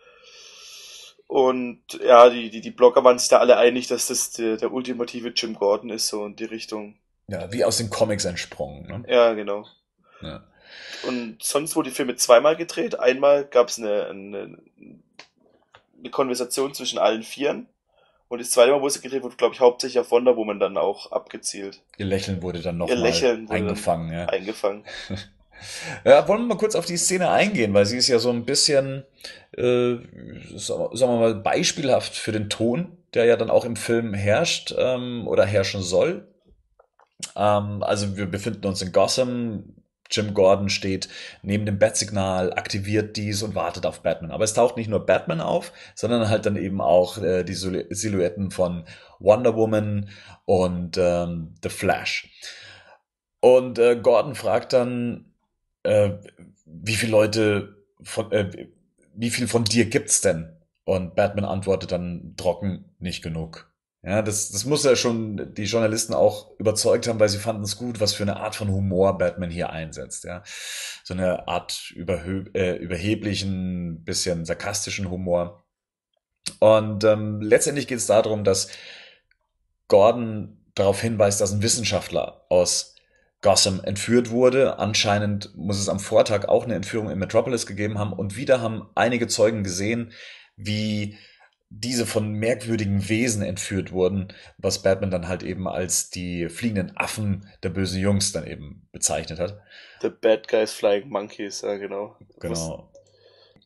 Und ja, die Blogger waren sich da alle einig, dass das der ultimative Jim Gordon ist, so in die Richtung. Ja, wie aus den Comics entsprungen. Ne? Ja, genau. Ja. Und sonst wurden die Filme zweimal gedreht. Einmal gab es eine Konversation zwischen allen Vieren. Und das zweite Mal, wo sie gedreht wurde, glaube ich, hauptsächlich auf Wonder Woman dann auch abgezielt. Ihr Lächeln wurde dann Ihr nochmal Lächeln wurde eingefangen. dann Ja. eingefangen. Ja, wollen wir mal kurz auf die Szene eingehen, weil sie ist ja so ein bisschen, sagen wir mal, beispielhaft für den Ton, der ja dann auch im Film herrscht oder herrschen soll. Also wir befinden uns in Gotham. Jim Gordon steht neben dem Bat-Signal, aktiviert dies und wartet auf Batman. Aber es taucht nicht nur Batman auf, sondern halt dann eben auch die Silhouetten von Wonder Woman und The Flash. Und Gordon fragt dann, wie viele Leute wie viel von dir gibt's denn? Und Batman antwortet dann trocken, nicht genug. Ja, das muss ja schon die Journalisten auch überzeugt haben, weil sie fanden es gut, was für eine Art von Humor Batman hier einsetzt. Ja, so eine Art überheblichen, bisschen sarkastischen Humor. Und letztendlich geht es darum, dass Gordon darauf hinweist, dass ein Wissenschaftler aus Gotham entführt wurde. Anscheinend muss es am Vortag auch eine Entführung in Metropolis gegeben haben. Und wieder haben einige Zeugen gesehen, wie diese von merkwürdigen Wesen entführt wurden, was Batman dann halt eben als die fliegenden Affen der bösen Jungs dann eben bezeichnet hat. The Bad Guys Flying Monkeys, ja genau. Genau.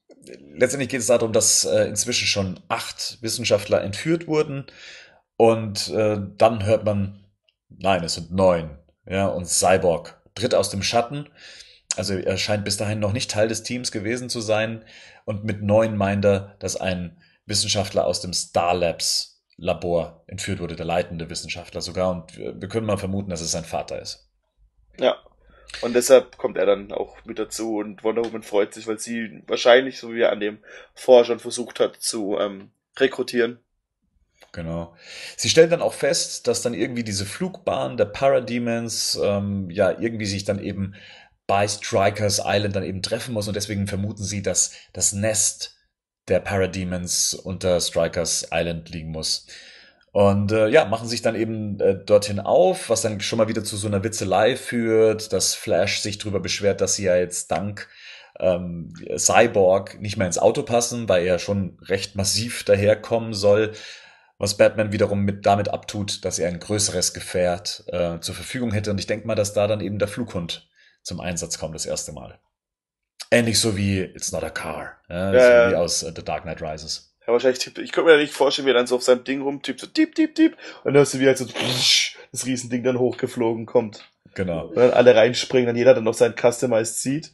letztendlich geht es darum, dass inzwischen schon 8 Wissenschaftler entführt wurden und dann hört man, nein, es sind 9. Ja, und Cyborg tritt aus dem Schatten. Also er scheint bis dahin noch nicht Teil des Teams gewesen zu sein. Und mit 9 meint er, dass ein Wissenschaftler aus dem Star Labs Labor entführt wurde, der leitende Wissenschaftler sogar. Und wir können mal vermuten, dass es sein Vater ist. Ja. Und deshalb kommt er dann auch mit dazu und Wonder Woman freut sich, weil sie wahrscheinlich, so wie er an dem vorher schon versucht hat, zu rekrutieren. Genau. Sie stellen dann auch fest, dass dann irgendwie diese Flugbahn der Parademons ja irgendwie sich dann eben bei Strikers Island dann eben treffen muss und deswegen vermuten sie, dass das Nest der Parademons unter Strikers Island liegen muss. Und ja, machen sich dann eben dorthin auf, was dann schon mal wieder zu so einer Witzelei führt, dass Flash sich darüber beschwert, dass sie ja jetzt dank Cyborg nicht mehr ins Auto passen, weil er schon recht massiv daherkommen soll, was Batman wiederum mit damit abtut, dass er ein größeres Gefährt zur Verfügung hätte. Und ich denke mal, dass da dann eben der Flughund zum Einsatz kommt das erste Mal. Ähnlich so wie It's Not a Car, ja, so wie Ja, aus The Dark Knight Rises. ja, wahrscheinlich tippt, ich könnte mir nicht vorstellen, wie er dann so auf seinem Ding rumtippt, so tipp, tipp, tipp, und dann hörst du, wie halt so das Riesending dann hochgeflogen kommt. Genau. Und dann alle reinspringen, dann jeder dann noch sein Customized Seat.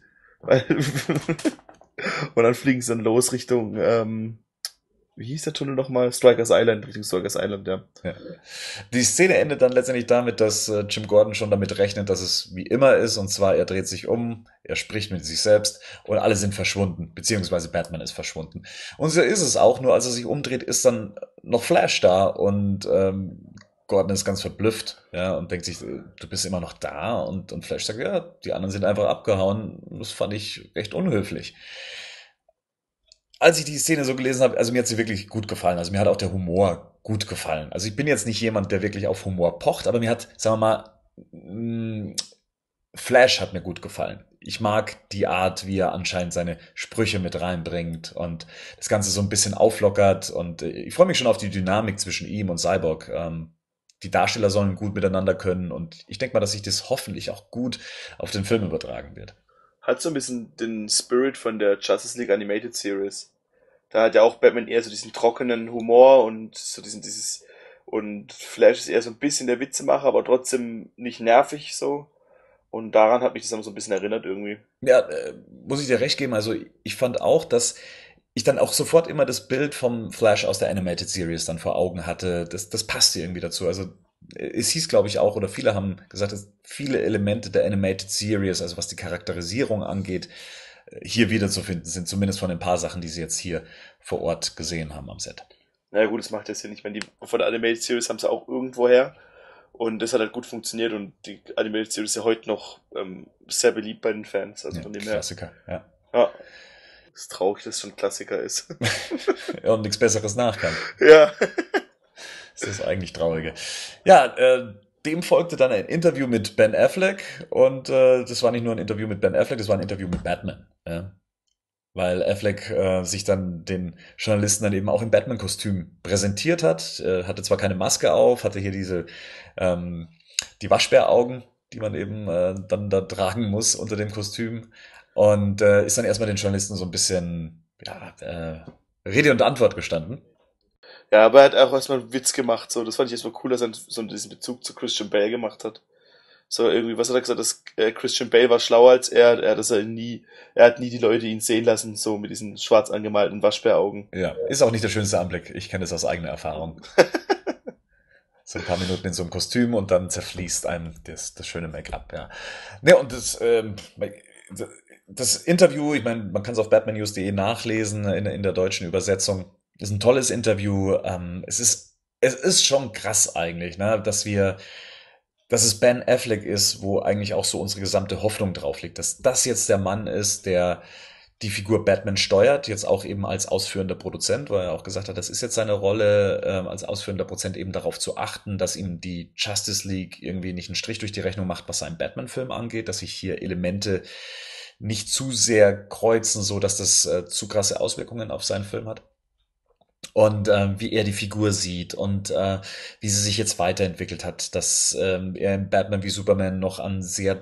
Und dann fliegen sie dann los Richtung, wie hieß der Tunnel nochmal? Strikers Island, Richtung Strikers Island, ja. Ja. Die Szene endet dann letztendlich damit, dass Jim Gordon schon damit rechnet, dass es wie immer ist. Und zwar, er dreht sich um, er spricht mit sich selbst und alle sind verschwunden, beziehungsweise Batman ist verschwunden. Und so ist es auch, nur als er sich umdreht, ist dann noch Flash da und Gordon ist ganz verblüfft, ja, und denkt sich, du bist immer noch da. Und Flash sagt, ja, die anderen sind einfach abgehauen. Das fand ich recht unhöflich. Als ich die Szene so gelesen habe, also mir hat sie wirklich gut gefallen. Also mir hat auch der Humor gut gefallen. Also ich bin jetzt nicht jemand, der wirklich auf Humor pocht, aber mir hat, sagen wir mal, Flash hat mir gut gefallen. Ich mag die Art, wie er anscheinend seine Sprüche mit reinbringt und das Ganze so ein bisschen auflockert und ich freue mich schon auf die Dynamik zwischen ihm und Cyborg. Die Darsteller sollen gut miteinander können und ich denke mal, dass sich das hoffentlich auch gut auf den Film übertragen wird. Hat so ein bisschen den Spirit von der Justice League Animated Series. Da hat ja auch Batman eher so diesen trockenen Humor und so und Flash ist eher so ein bisschen der Witzemacher, aber trotzdem nicht nervig so. Und daran hat mich das immer so ein bisschen erinnert irgendwie. Ja, muss ich dir recht geben. Also ich fand auch, dass ich dann auch sofort immer das Bild vom Flash aus der Animated Series dann vor Augen hatte. Das passte irgendwie dazu. Also es hieß, glaube ich, auch, oder viele haben gesagt, dass viele Elemente der Animated Series, also was die Charakterisierung angeht, hier wiederzufinden sind. Zumindest von ein paar Sachen, die sie jetzt hier vor Ort gesehen haben am Set. Naja gut, das macht das ja nicht, wenn die von der Animated Series haben sie auch irgendwoher. Und das hat halt gut funktioniert und die Animated Series ist ja heute noch sehr beliebt bei den Fans. Also Ja, von dem her, Klassiker, ja. ja, ist traurig, dass es schon ein Klassiker ist. Ja, und nichts Besseres nachkam. Ja. Das ist eigentlich traurige. Ja, dem folgte dann ein Interview mit Ben Affleck und das war nicht nur ein Interview mit Ben Affleck, das war ein Interview mit Batman. Ja. Weil Affleck sich dann den Journalisten dann eben auch im Batman-Kostüm präsentiert hat. Hatte zwar keine Maske auf, hatte hier ähm, die Waschbäraugen, die man eben dann da tragen muss unter dem Kostüm. Und ist dann erstmal den Journalisten so ein bisschen ja, Rede und Antwort gestanden. Ja, aber er hat auch erstmal einen Witz gemacht, so. Das fand ich erstmal cool, dass er so diesen Bezug zu Christian Bale gemacht hat. So irgendwie, was hat er gesagt, dass Christian Bale war schlauer als er hat nie die Leute ihn sehen lassen, so mit diesen schwarz angemalten Waschbäraugen. Ja, ist auch nicht der schönste Anblick. Ich kenne das aus eigener Erfahrung. So ein paar Minuten in so einem Kostüm und dann zerfließt einem das schöne Make-up, ja. Ne, und das Interview, ich meine, man kann es auf batmannews.de nachlesen in der deutschen Übersetzung. Ist ein tolles Interview. Es ist schon krass eigentlich, ne, dass es Ben Affleck ist, wo eigentlich auch so unsere gesamte Hoffnung drauf liegt, dass das jetzt der Mann ist, der die Figur Batman steuert, jetzt auch eben als ausführender Produzent, weil er auch gesagt hat, das ist jetzt seine Rolle, als ausführender Produzent eben darauf zu achten, dass ihm die Justice League irgendwie nicht einen Strich durch die Rechnung macht, was seinen Batman-Film angeht, dass sich hier Elemente nicht zu sehr kreuzen, so dass das zu krasse Auswirkungen auf seinen Film hat. Und wie er die Figur sieht und wie sie sich jetzt weiterentwickelt hat, dass er in Batman wie Superman noch an sehr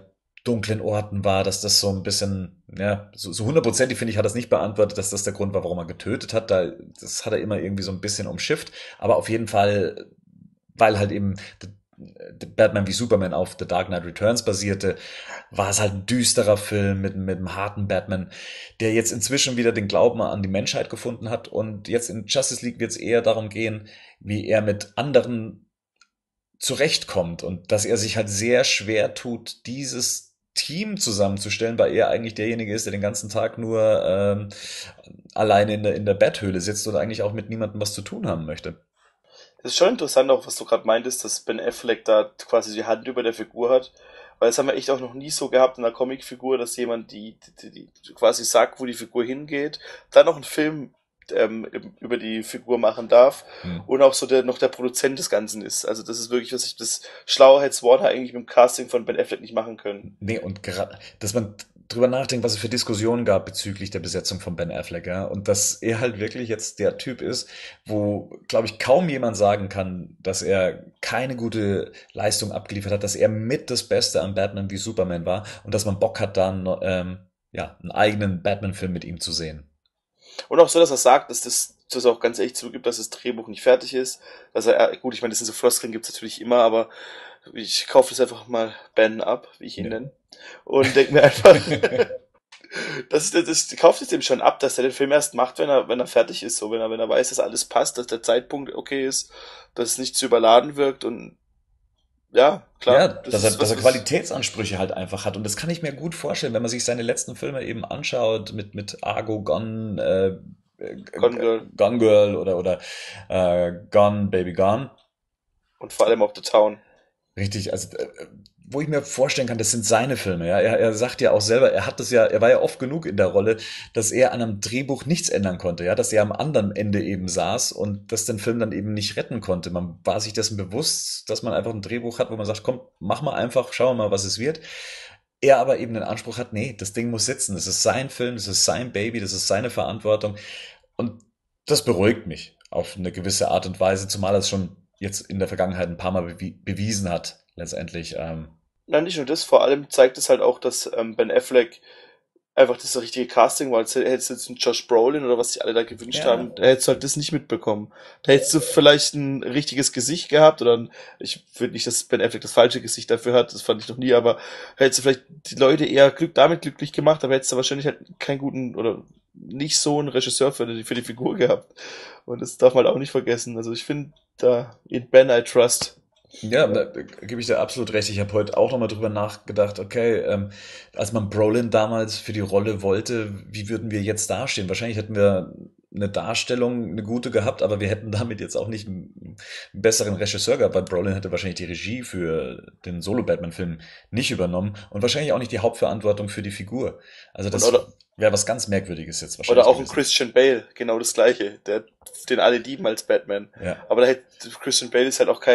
dunklen Orten war, dass das so ein bisschen, ja, so hundertprozentig finde ich, hat das nicht beantwortet, dass das der Grund war, warum er getötet hat. Das hat er immer irgendwie so ein bisschen umschifft. Aber auf jeden Fall, weil halt eben Batman wie Superman auf The Dark Knight Returns basierte, war es halt ein düsterer Film mit einem harten Batman, der jetzt inzwischen wieder den Glauben an die Menschheit gefunden hat. Und jetzt in Justice League wird es eher darum gehen, wie er mit anderen zurechtkommt und dass er sich halt sehr schwer tut, dieses Team zusammenzustellen, weil er eigentlich derjenige ist, der den ganzen Tag nur alleine in der Betthöhle sitzt und eigentlich auch mit niemandem was zu tun haben möchte. Das ist schon interessant, auch was du gerade meintest, dass Ben Affleck da quasi die Hand über der Figur hat. Weil das haben wir echt auch noch nie so gehabt in einer Comicfigur, dass jemand die quasi sagt, wo die Figur hingeht, dann noch einen Film über die Figur machen darf Hm. und auch so noch der Produzent des Ganzen ist. Also das ist wirklich, was ich das schlauer hätte Warner eigentlich mit dem Casting von Ben Affleck nicht machen können. Nee, und gerade, dass man drüber nachdenkt, was es für Diskussionen gab bezüglich der Besetzung von Ben Affleck, ja, und dass er halt wirklich jetzt der Typ ist, wo, glaube ich, kaum jemand sagen kann, dass er keine gute Leistung abgeliefert hat, dass er mit das Beste an Batman wie Superman war und dass man Bock hat, dann ja, einen eigenen Batman-Film mit ihm zu sehen. Und auch so, dass er sagt, dass er auch ganz ehrlich zugibt, dass das Drehbuch nicht fertig ist. Dass er, gut, ich meine, das sind so Floskeln, gibt's natürlich immer, aber ich kaufe das einfach mal Ben ab, wie ich ihn Ja. nenne. Und denke mir einfach, das kauft es dem schon ab, dass er den Film erst macht, wenn er fertig ist, so, wenn er weiß, dass alles passt, dass der Zeitpunkt okay ist, dass es nicht zu überladen wirkt und ja, Ja, klar, das dass er, ist dass er was, Qualitätsansprüche halt einfach hat. Und das kann ich mir gut vorstellen, wenn man sich seine letzten Filme eben anschaut, mit Argo, Gone Girl Gone Girl Gone, Baby Gone. und vor allem auch The Town. Richtig, also wo ich mir vorstellen kann, das sind seine Filme. Ja, er sagt ja auch selber, er war ja oft genug in der Rolle, dass er an einem Drehbuch nichts ändern konnte, ja, dass er am anderen Ende eben saß und das den Film dann eben nicht retten konnte. Man war sich dessen bewusst, dass man einfach ein Drehbuch hat, wo man sagt, komm, mach mal einfach, schauen wir mal, was es wird. Er aber eben den Anspruch hat, nee, das Ding muss sitzen, das ist sein Film, das ist sein Baby, das ist seine Verantwortung und das beruhigt mich auf eine gewisse Art und Weise, zumal er es schon jetzt in der Vergangenheit ein paar Mal bewiesen hat, letztendlich. Na, nicht nur das, vor allem zeigt es halt auch, dass Ben Affleck einfach das richtige Casting war. Als hättest du jetzt einen Josh Brolin oder was sich alle da gewünscht haben, Ja, da hättest du halt das nicht mitbekommen. Da hättest du vielleicht ein richtiges Gesicht gehabt oder ich würde nicht, dass Ben Affleck das falsche Gesicht dafür hat, das fand ich noch nie, aber hättest du vielleicht die Leute eher damit glücklich gemacht, aber hättest du wahrscheinlich halt keinen guten oder nicht so einen Regisseur für die Figur gehabt. Und das darf man halt auch nicht vergessen. Also ich finde, da in Ben I trust. ja, da gebe ich dir absolut recht. Ich habe heute auch nochmal drüber nachgedacht, okay, als man Brolin damals für die Rolle wollte, wie würden wir jetzt dastehen? Wahrscheinlich hätten wir eine Darstellung, eine gute gehabt, aber wir hätten damit jetzt auch nicht einen besseren Regisseur gehabt, weil Brolin hätte wahrscheinlich die Regie für den Solo-Batman-Film nicht übernommen und wahrscheinlich auch nicht die Hauptverantwortung für die Figur. Also Und das wäre was ganz Merkwürdiges jetzt oder wahrscheinlich auch ein gewesen. Christian Bale, genau das gleiche, den alle lieben als Batman. Ja, Aber da hätte, Christian Bale ist halt auch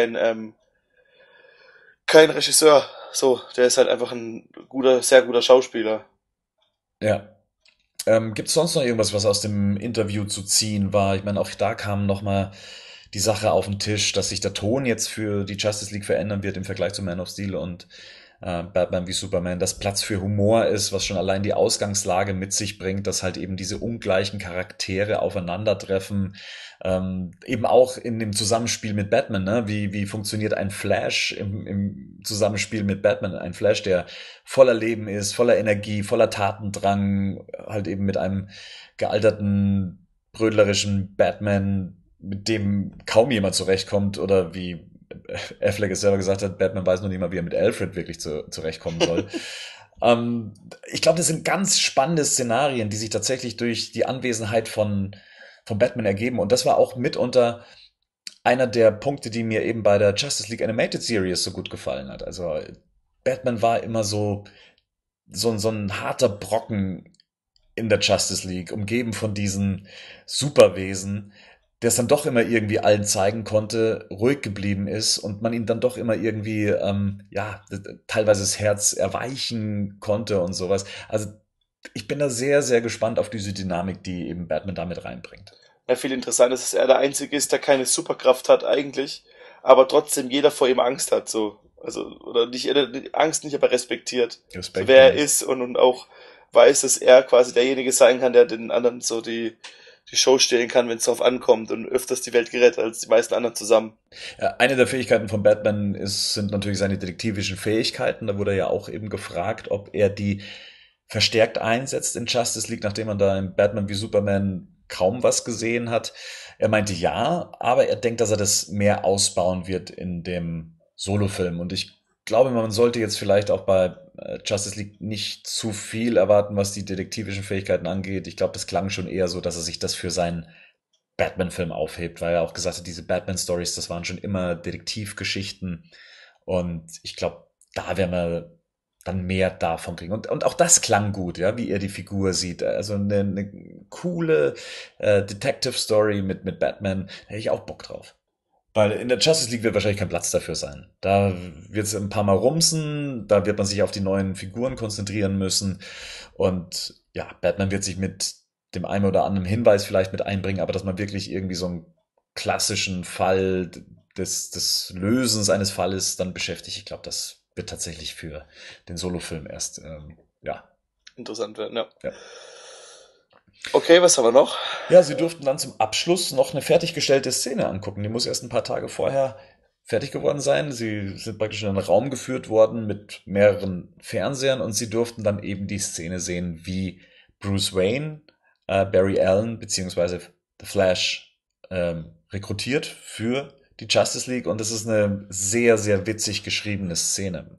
kein Regisseur. So, der ist halt einfach ein sehr guter Schauspieler. ja. Gibt es sonst noch irgendwas, was aus dem Interview zu ziehen war? Ich meine, auch da kam noch mal die Sache auf den Tisch, dass sich der Ton jetzt für die Justice League verändern wird im Vergleich zu Man of Steel und Batman wie Superman, dass Platz für Humor ist, was schon allein die Ausgangslage mit sich bringt, dass halt eben diese ungleichen Charaktere aufeinandertreffen, eben auch in dem Zusammenspiel mit Batman, ne? Wie funktioniert ein Flash im Zusammenspiel mit Batman? Ein Flash, der voller Leben ist, voller Energie, voller Tatendrang, halt eben mit einem gealterten, brödlerischen Batman, mit dem kaum jemand zurechtkommt oder wie Affleck es selber gesagt hat, Batman weiß noch nicht mal, wie er mit Alfred wirklich zurechtkommen soll. ähm, Ich glaube, das sind ganz spannende Szenarien, die sich tatsächlich durch die Anwesenheit von Batman ergeben. Und das war auch mitunter einer der Punkte, die mir eben bei der Justice League Animated Series so gut gefallen hat. Also Batman war immer so ein harter Brocken in der Justice League, umgeben von diesen Superwesen, der es dann doch immer irgendwie allen zeigen konnte, ruhig geblieben ist und man ihn dann doch immer irgendwie, ja, teilweise das Herz erweichen konnte und sowas. Also ich bin da sehr, sehr gespannt auf diese Dynamik, die eben Batman damit reinbringt. Ja, viel interessant ist, dass er der Einzige ist, der keine Superkraft hat eigentlich, aber trotzdem jeder vor ihm Angst hat, so. Also, oder nicht, die Angst nicht, aber respektiert. So Respekt, wer er ja. ist und auch weiß, dass er quasi derjenige sein kann, der den anderen so die Show stehlen kann, wenn es drauf ankommt und öfters die Welt gerettet als die meisten anderen zusammen. Ja, eine der Fähigkeiten von Batman sind natürlich seine detektivischen Fähigkeiten. Da wurde ja auch eben gefragt, ob er die verstärkt einsetzt in Justice League, nachdem man da in Batman wie Superman kaum was gesehen hat. Er meinte ja, aber er denkt, dass er das mehr ausbauen wird in dem Solofilm. Und ich glaube, man sollte jetzt vielleicht auch bei Justice League nicht zu viel erwarten, was die detektivischen Fähigkeiten angeht. Ich glaube, das klang schon eher so, dass er sich das für seinen Batman-Film aufhebt, weil er auch gesagt hat, diese Batman-Stories, das waren schon immer Detektivgeschichten. Und ich glaube, da werden wir dann mehr davon kriegen. Und auch das klang gut, ja, wie er die Figur sieht. Also eine coole Detective-Story mit Batman, da hätte ich auch Bock drauf. Weil in der Justice League wird wahrscheinlich kein Platz dafür sein. Da wird es ein paar Mal rumsen, da wird man sich auf die neuen Figuren konzentrieren müssen. Und ja, Batman wird sich mit dem einen oder anderen Hinweis vielleicht mit einbringen, aber dass man wirklich irgendwie so einen klassischen Fall des Lösens eines Falles dann beschäftigt, ich glaube, das wird tatsächlich für den Solofilm erst, ja, Interessant werden, ja. ja. Okay, was haben wir noch? Ja, sie durften dann zum Abschluss noch eine fertiggestellte Szene angucken. Die muss erst ein paar Tage vorher fertig geworden sein. Sie sind praktisch in einen Raum geführt worden mit mehreren Fernsehern und sie durften dann eben die Szene sehen, wie Bruce Wayne Barry Allen beziehungsweise The Flash rekrutiert für die Justice League und das ist eine sehr, sehr witzig geschriebene Szene.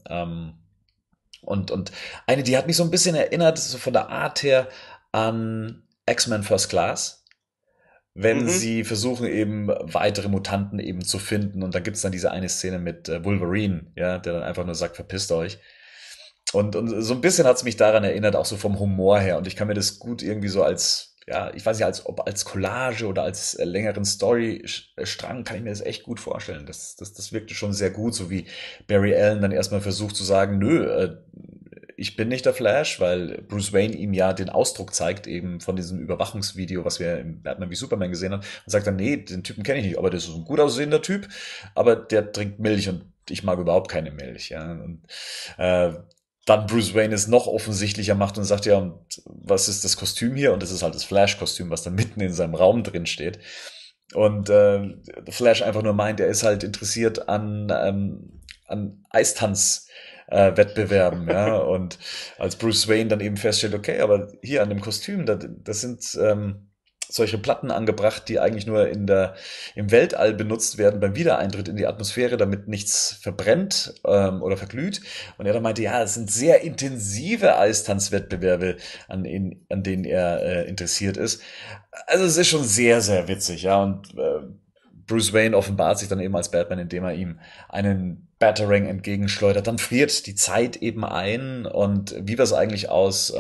Und eine, die hat mich so ein bisschen erinnert, so von der Art her, an X-Men First Class, wenn Mhm. sie versuchen eben weitere Mutanten eben zu finden und da gibt's dann diese eine Szene mit Wolverine, ja, der dann einfach nur sagt, verpisst euch. Und so ein bisschen hat's mich daran erinnert, auch so vom Humor her und ich kann mir das gut irgendwie so als, ja, ich weiß nicht, als ob als Collage oder als längeren Storystrang kann ich mir das echt gut vorstellen. Das wirkte schon sehr gut, so wie Barry Allen dann erstmal versucht zu sagen, nö, ich bin nicht der Flash, weil Bruce Wayne ihm ja den Ausdruck zeigt, eben von diesem Überwachungsvideo, was wir im Batman wie Superman gesehen haben, und sagt dann, nee, den Typen kenne ich nicht, aber das ist ein gut aussehender Typ, aber der trinkt Milch und ich mag überhaupt keine Milch. Ja. Und, äh, dann Bruce Wayne es noch offensichtlicher macht und sagt, ja, und was ist das Kostüm hier? Und das ist halt das Flash-Kostüm, was dann mitten in seinem Raum drin steht. Und Flash einfach nur meint, er ist halt interessiert an Eistanz. Wettbewerben, ja. Und als Bruce Wayne dann eben feststellt, okay, aber hier an dem Kostüm, das sind solche Platten angebracht, die eigentlich nur im Weltall benutzt werden beim Wiedereintritt in die Atmosphäre, damit nichts verbrennt oder verglüht. Und er dann meinte, ja, es sind sehr intensive Eistanzwettbewerbe, an denen er interessiert ist. Also es ist schon sehr, sehr witzig, ja. Und Bruce Wayne offenbart sich dann eben als Batman, indem er ihm einen Batarang entgegenschleudert. Dann friert die Zeit eben ein und wie wir es eigentlich aus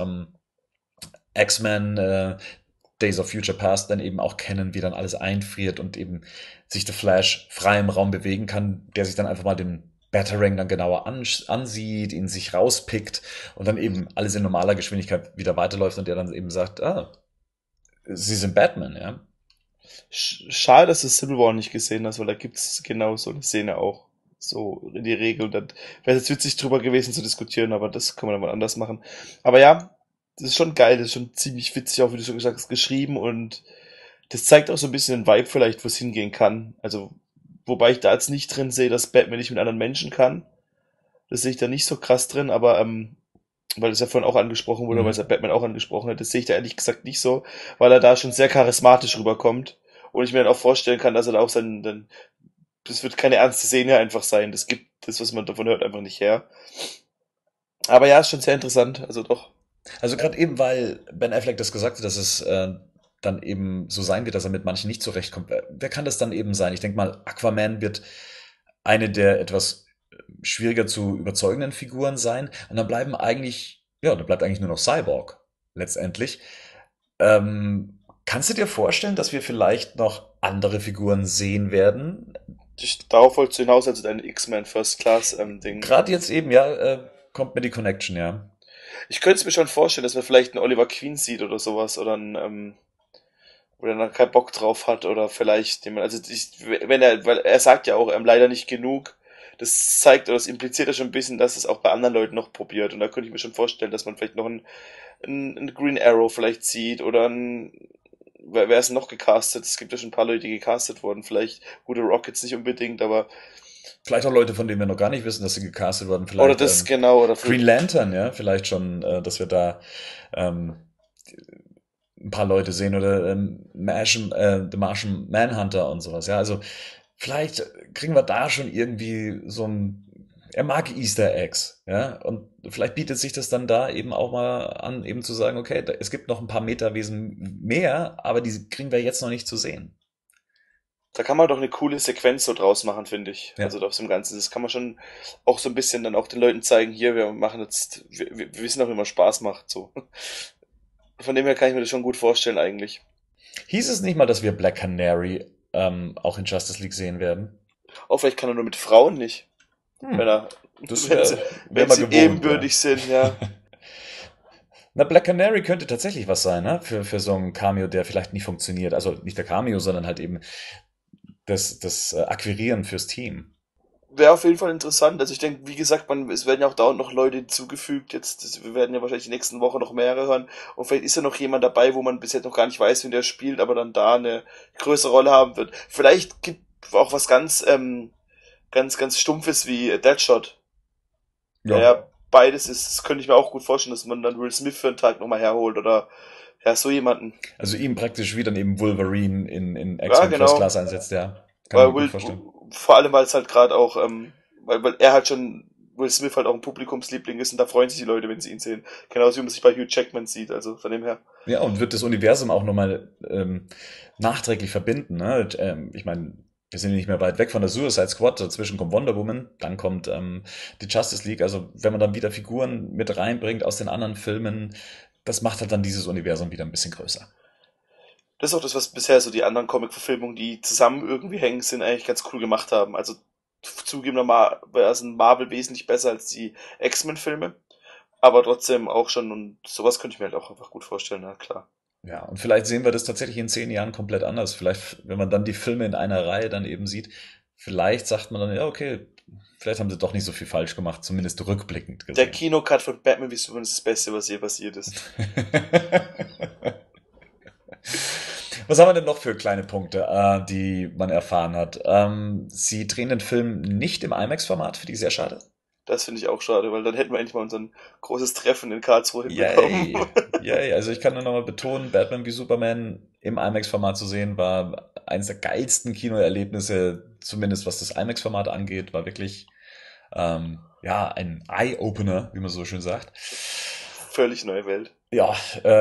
X-Men Days of Future Past dann eben auch kennen, wie dann alles einfriert und eben sich der Flash frei im Raum bewegen kann, der sich dann einfach mal den Batarang dann genauer ansieht, ihn sich rauspickt und dann eben alles in normaler Geschwindigkeit wieder weiterläuft und der dann eben sagt, ah, Sie sind Batman, ja. Schade, dass du Civil War nicht gesehen hast, weil da gibt's genau so eine Szene auch. So in die Regel. Und das wäre jetzt witzig drüber gewesen zu diskutieren, aber das kann man dann mal anders machen. Aber ja, das ist schon geil, das ist schon ziemlich witzig, auch wie du schon gesagt hast, geschrieben und das zeigt auch so ein bisschen den Vibe vielleicht, wo es hingehen kann. Also, wobei ich da jetzt nicht drin sehe, dass Batman nicht mit anderen Menschen kann. Das sehe ich da nicht so krass drin, aber weil es ja vorhin auch angesprochen wurde, weil es ja Mhm. Batman auch angesprochen hat, das sehe ich da ehrlich gesagt nicht so, weil er da schon sehr charismatisch rüberkommt. Und ich mir dann auch vorstellen kann, dass er da auch das wird keine ernste Szene einfach sein. Das gibt das, was man davon hört, einfach nicht her. Aber ja, ist schon sehr interessant. Also doch. Also gerade eben, weil Ben Affleck das gesagt hat, dass es dann eben so sein wird, dass er mit manchen nicht zurechtkommt. Wer kann das dann eben sein? Ich denke mal, Aquaman wird eine der etwas schwieriger zu überzeugenden Figuren sein. Und dann bleiben eigentlich, ja, dann bleibt eigentlich nur noch Cyborg letztendlich. Kannst du dir vorstellen, dass wir vielleicht noch andere Figuren sehen werden? Darauf wolltest du hinaus, also dein X-Men First Class Ding. Gerade jetzt eben, ja, kommt mir die Connection, ja. Ich könnte es mir schon vorstellen, dass man vielleicht einen Oliver Queen sieht oder sowas oder oder dann keinen Bock drauf hat oder vielleicht jemand, also wenn er, weil er sagt ja auch, leider nicht genug, das zeigt oder das impliziert ja schon ein bisschen, dass es auch bei anderen Leuten noch probiert. Und da könnte ich mir schon vorstellen, dass man vielleicht noch einen Green Arrow vielleicht sieht oder wer ist noch gecastet? Es gibt ja schon ein paar Leute, die gecastet wurden. Vielleicht gute Rockets nicht unbedingt, aber Vielleicht auch Leute, von denen wir noch gar nicht wissen, dass sie gecastet wurden. oder Vielleicht das genau, oder Green vielleicht, Lantern, ja, vielleicht schon, dass wir da ähm, ein paar Leute sehen oder The Martian Manhunter und sowas. Ja, also vielleicht kriegen wir da schon irgendwie so ein. Er mag Easter Eggs, ja, und vielleicht bietet sich das dann da eben auch mal an, eben zu sagen, okay, es gibt noch ein paar Metawesen mehr, aber die kriegen wir jetzt noch nicht zu sehen. da kann man doch eine coole Sequenz so draus machen, finde ich. Ja. Also aus dem Ganzen. Das kann man schon auch so ein bisschen dann auch den Leuten zeigen, hier, wir machen jetzt, wir wissen auch, wie man Spaß macht, so. Von dem her kann ich mir das schon gut vorstellen, eigentlich. Hieß es nicht mal, dass wir Black Canary auch in Justice League sehen werden? Auch vielleicht kann er nur mit Frauen nicht, Hm, wenn er, das wenn sie, wär wenn mal sie gewohnt, ja. ebenbürtig sind, ja. Na, Black Canary könnte tatsächlich was sein, ne? Für so ein Cameo, der vielleicht nicht funktioniert. Also nicht der Cameo, sondern halt eben das Akquirieren fürs Team. Wäre auf jeden Fall interessant. Also ich denke, wie gesagt, es werden ja auch dauernd noch Leute hinzugefügt. Wir werden ja wahrscheinlich die nächsten Wochen noch mehrere hören. Und vielleicht ist ja noch jemand dabei, wo man bis jetzt noch gar nicht weiß, wen der spielt, aber dann da eine größere Rolle haben wird. Vielleicht gibt auch was ganz Stumpfes wie Deadshot. Der Ja, ja beides ist, das könnte ich mir auch gut vorstellen, dass man dann Will Smith für einen Tag nochmal herholt oder ja, so jemanden. also ihm praktisch wie dann eben Wolverine in Ja, X-Men First genau. Class einsetzt, ja. Kann ich Weil mir gut vorstellen. Vor allem, weil es halt gerade auch, weil er halt schon, Will Smith halt auch ein Publikumsliebling ist und da freuen sich die Leute, wenn sie ihn sehen. Genauso wie man sich bei Hugh Jackman sieht, also von dem her. Ja, und wird das Universum auch nochmal nachträglich verbinden, ne? Ich meine, wir sind ja nicht mehr weit weg von der Suicide Squad, dazwischen kommt Wonder Woman, dann kommt die Justice League. Also wenn man dann wieder Figuren mit reinbringt aus den anderen Filmen, das macht halt dann dieses Universum wieder ein bisschen größer. Das ist auch das, was bisher so die anderen Comic-Verfilmungen, die zusammen irgendwie hängen, sind, eigentlich ganz cool gemacht haben. Also zugegebenermaßen Marvel wesentlich besser als die X-Men-Filme, aber trotzdem auch schon, und sowas könnte ich mir halt auch einfach gut vorstellen, na klar. Ja, und vielleicht sehen wir das tatsächlich in 10 Jahren komplett anders. Vielleicht, wenn man dann die Filme in einer Reihe dann eben sieht, vielleicht sagt man dann, ja, okay, vielleicht haben sie doch nicht so viel falsch gemacht, zumindest rückblickend Der gesehen. Kinocut von Batman wie Superman ist das Beste, was je passiert ist. Was haben wir denn noch für kleine Punkte, die man erfahren hat? Sie drehen den Film nicht im IMAX-Format, finde ich sehr schade. Das finde ich auch schade, weil dann hätten wir endlich mal unser großes Treffen in Karlsruhe hinbekommen. Yay, yay. Also ich kann nur nochmal betonen, Batman wie Superman im IMAX-Format zu sehen, war eines der geilsten Kinoerlebnisse, zumindest was das IMAX-Format angeht, war wirklich ja ein Eye-Opener, wie man so schön sagt. Völlig neue Welt. Ja,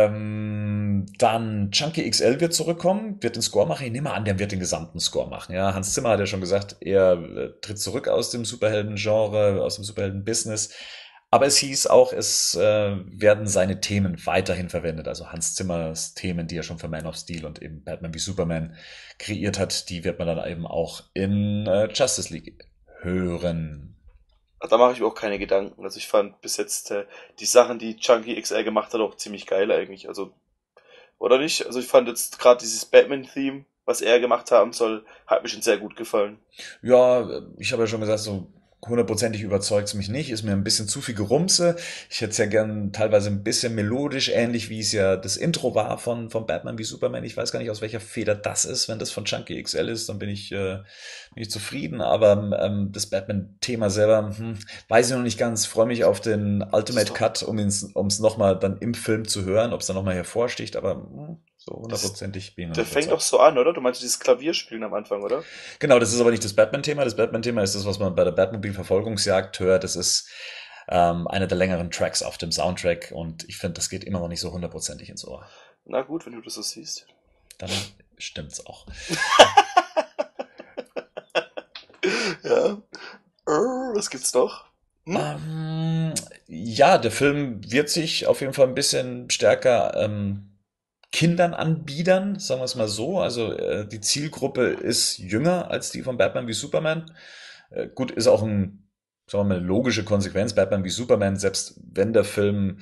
dann Chunky XL wird zurückkommen, wird den Score machen. Ich nehme an, der wird den gesamten Score machen. Ja, Hans Zimmer hat ja schon gesagt, er tritt zurück aus dem Superhelden-Genre, aus dem Superhelden-Business. Aber es hieß auch, es werden seine Themen weiterhin verwendet. Also Hans Zimmers Themen, die er schon für Man of Steel und eben Batman wie Superman kreiert hat, die wird man dann eben auch in Justice League hören. Da mache ich mir auch keine Gedanken. Also ich fand bis jetzt die Sachen, die Chunky XL gemacht hat, auch ziemlich geil eigentlich. Also, oder nicht? Also ich fand jetzt gerade dieses Batman-Theme, was er gemacht haben soll, hat mir schon sehr gut gefallen. Ja, ich habe ja schon gesagt, so hundertprozentig überzeugt es mich nicht, ist mir ein bisschen zu viel Gerumse. Ich hätte es ja gern teilweise ein bisschen melodisch, ähnlich wie es ja das Intro war von Batman wie Superman. Ich weiß gar nicht, aus welcher Feder das ist. Wenn das von Chunky XL ist, dann bin ich zufrieden. Aber das Batman-Thema selber, weiß ich noch nicht ganz. Freue mich auf den Das ist Ultimate doch, Cut, um es nochmal dann im Film zu hören, ob es dann nochmal hervorsticht. Aber so das, hundertprozentig bin ich noch der nicht fängt doch überzeugt. so an, oder? Du meinst dieses Klavierspielen am Anfang, oder? Genau, das ist aber nicht das Batman-Thema. Das Batman-Thema ist das, was man bei der Batmobil-Verfolgungsjagd hört. Das ist einer der längeren Tracks auf dem Soundtrack und ich finde, das geht immer noch nicht so hundertprozentig ins Ohr. Na gut, wenn du das so siehst. Dann stimmt's auch. Ja. Was gibt's noch? Hm? Ja, der Film wird sich auf jeden Fall ein bisschen stärker Kindern anbiedern, sagen wir es mal so. Also die Zielgruppe ist jünger als die von Batman wie Superman. Gut, ist auch sagen wir mal, eine logische Konsequenz. Batman wie Superman, selbst wenn der Film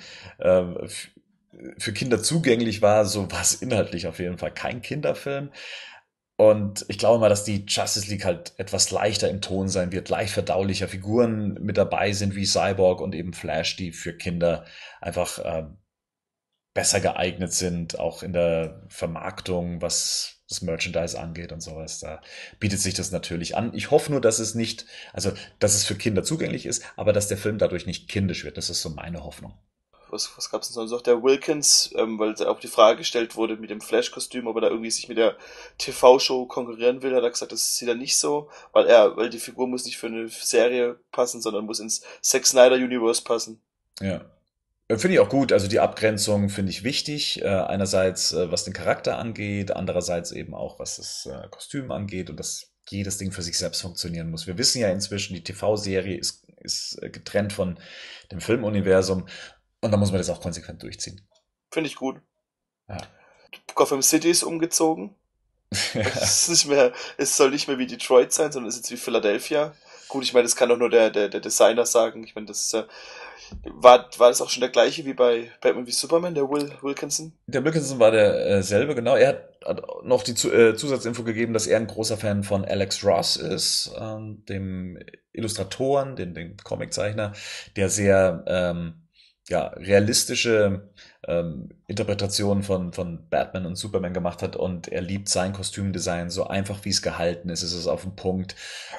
für Kinder zugänglich war, so war es inhaltlich auf jeden Fall kein Kinderfilm. Und ich glaube mal, dass die Justice League halt etwas leichter im Ton sein wird, leicht verdaulicher Figuren mit dabei sind wie Cyborg und eben Flash, die für Kinder einfach besser geeignet sind, auch in der Vermarktung, was das Merchandise angeht und sowas. Da bietet sich das natürlich an. Ich hoffe nur, dass es nicht, also dass es für Kinder zugänglich ist, aber dass der Film dadurch nicht kindisch wird. Das ist so meine Hoffnung. Was gab's denn sonst noch? Der Wilkins, weil da auch die Frage gestellt wurde mit dem Flash-Kostüm, ob er da irgendwie sich mit der TV-Show konkurrieren will, hat er gesagt, das sieht er nicht so, weil die Figur muss nicht für eine Serie passen, sondern muss ins Zack Snyder Universe passen. Ja. Finde ich auch gut. Also die Abgrenzung finde ich wichtig. Einerseits, was den Charakter angeht, andererseits eben auch, was das Kostüm angeht und dass jedes Ding für sich selbst funktionieren muss. Wir wissen ja inzwischen, die TV-Serie ist getrennt von dem Filmuniversum und da muss man das auch konsequent durchziehen. Finde ich gut. Ja. Gotham City ist umgezogen. Es ist nicht mehr, es soll nicht mehr wie Detroit sein, sondern es ist jetzt wie Philadelphia. Gut, ich meine, das kann doch nur der Designer sagen. Ich meine, das ist ja, war das auch schon der gleiche wie bei Batman wie Superman, der Wilkinson? Der Wilkinson war derselbe, genau. Er hat noch die Zusatzinfo gegeben, dass er ein großer Fan von Alex Ross ist, dem Illustratoren, dem Comiczeichner, der sehr ja, realistische Interpretationen von Batman und Superman gemacht hat und er liebt sein Kostümdesign, so einfach wie es gehalten ist, ist es auf den Punkt.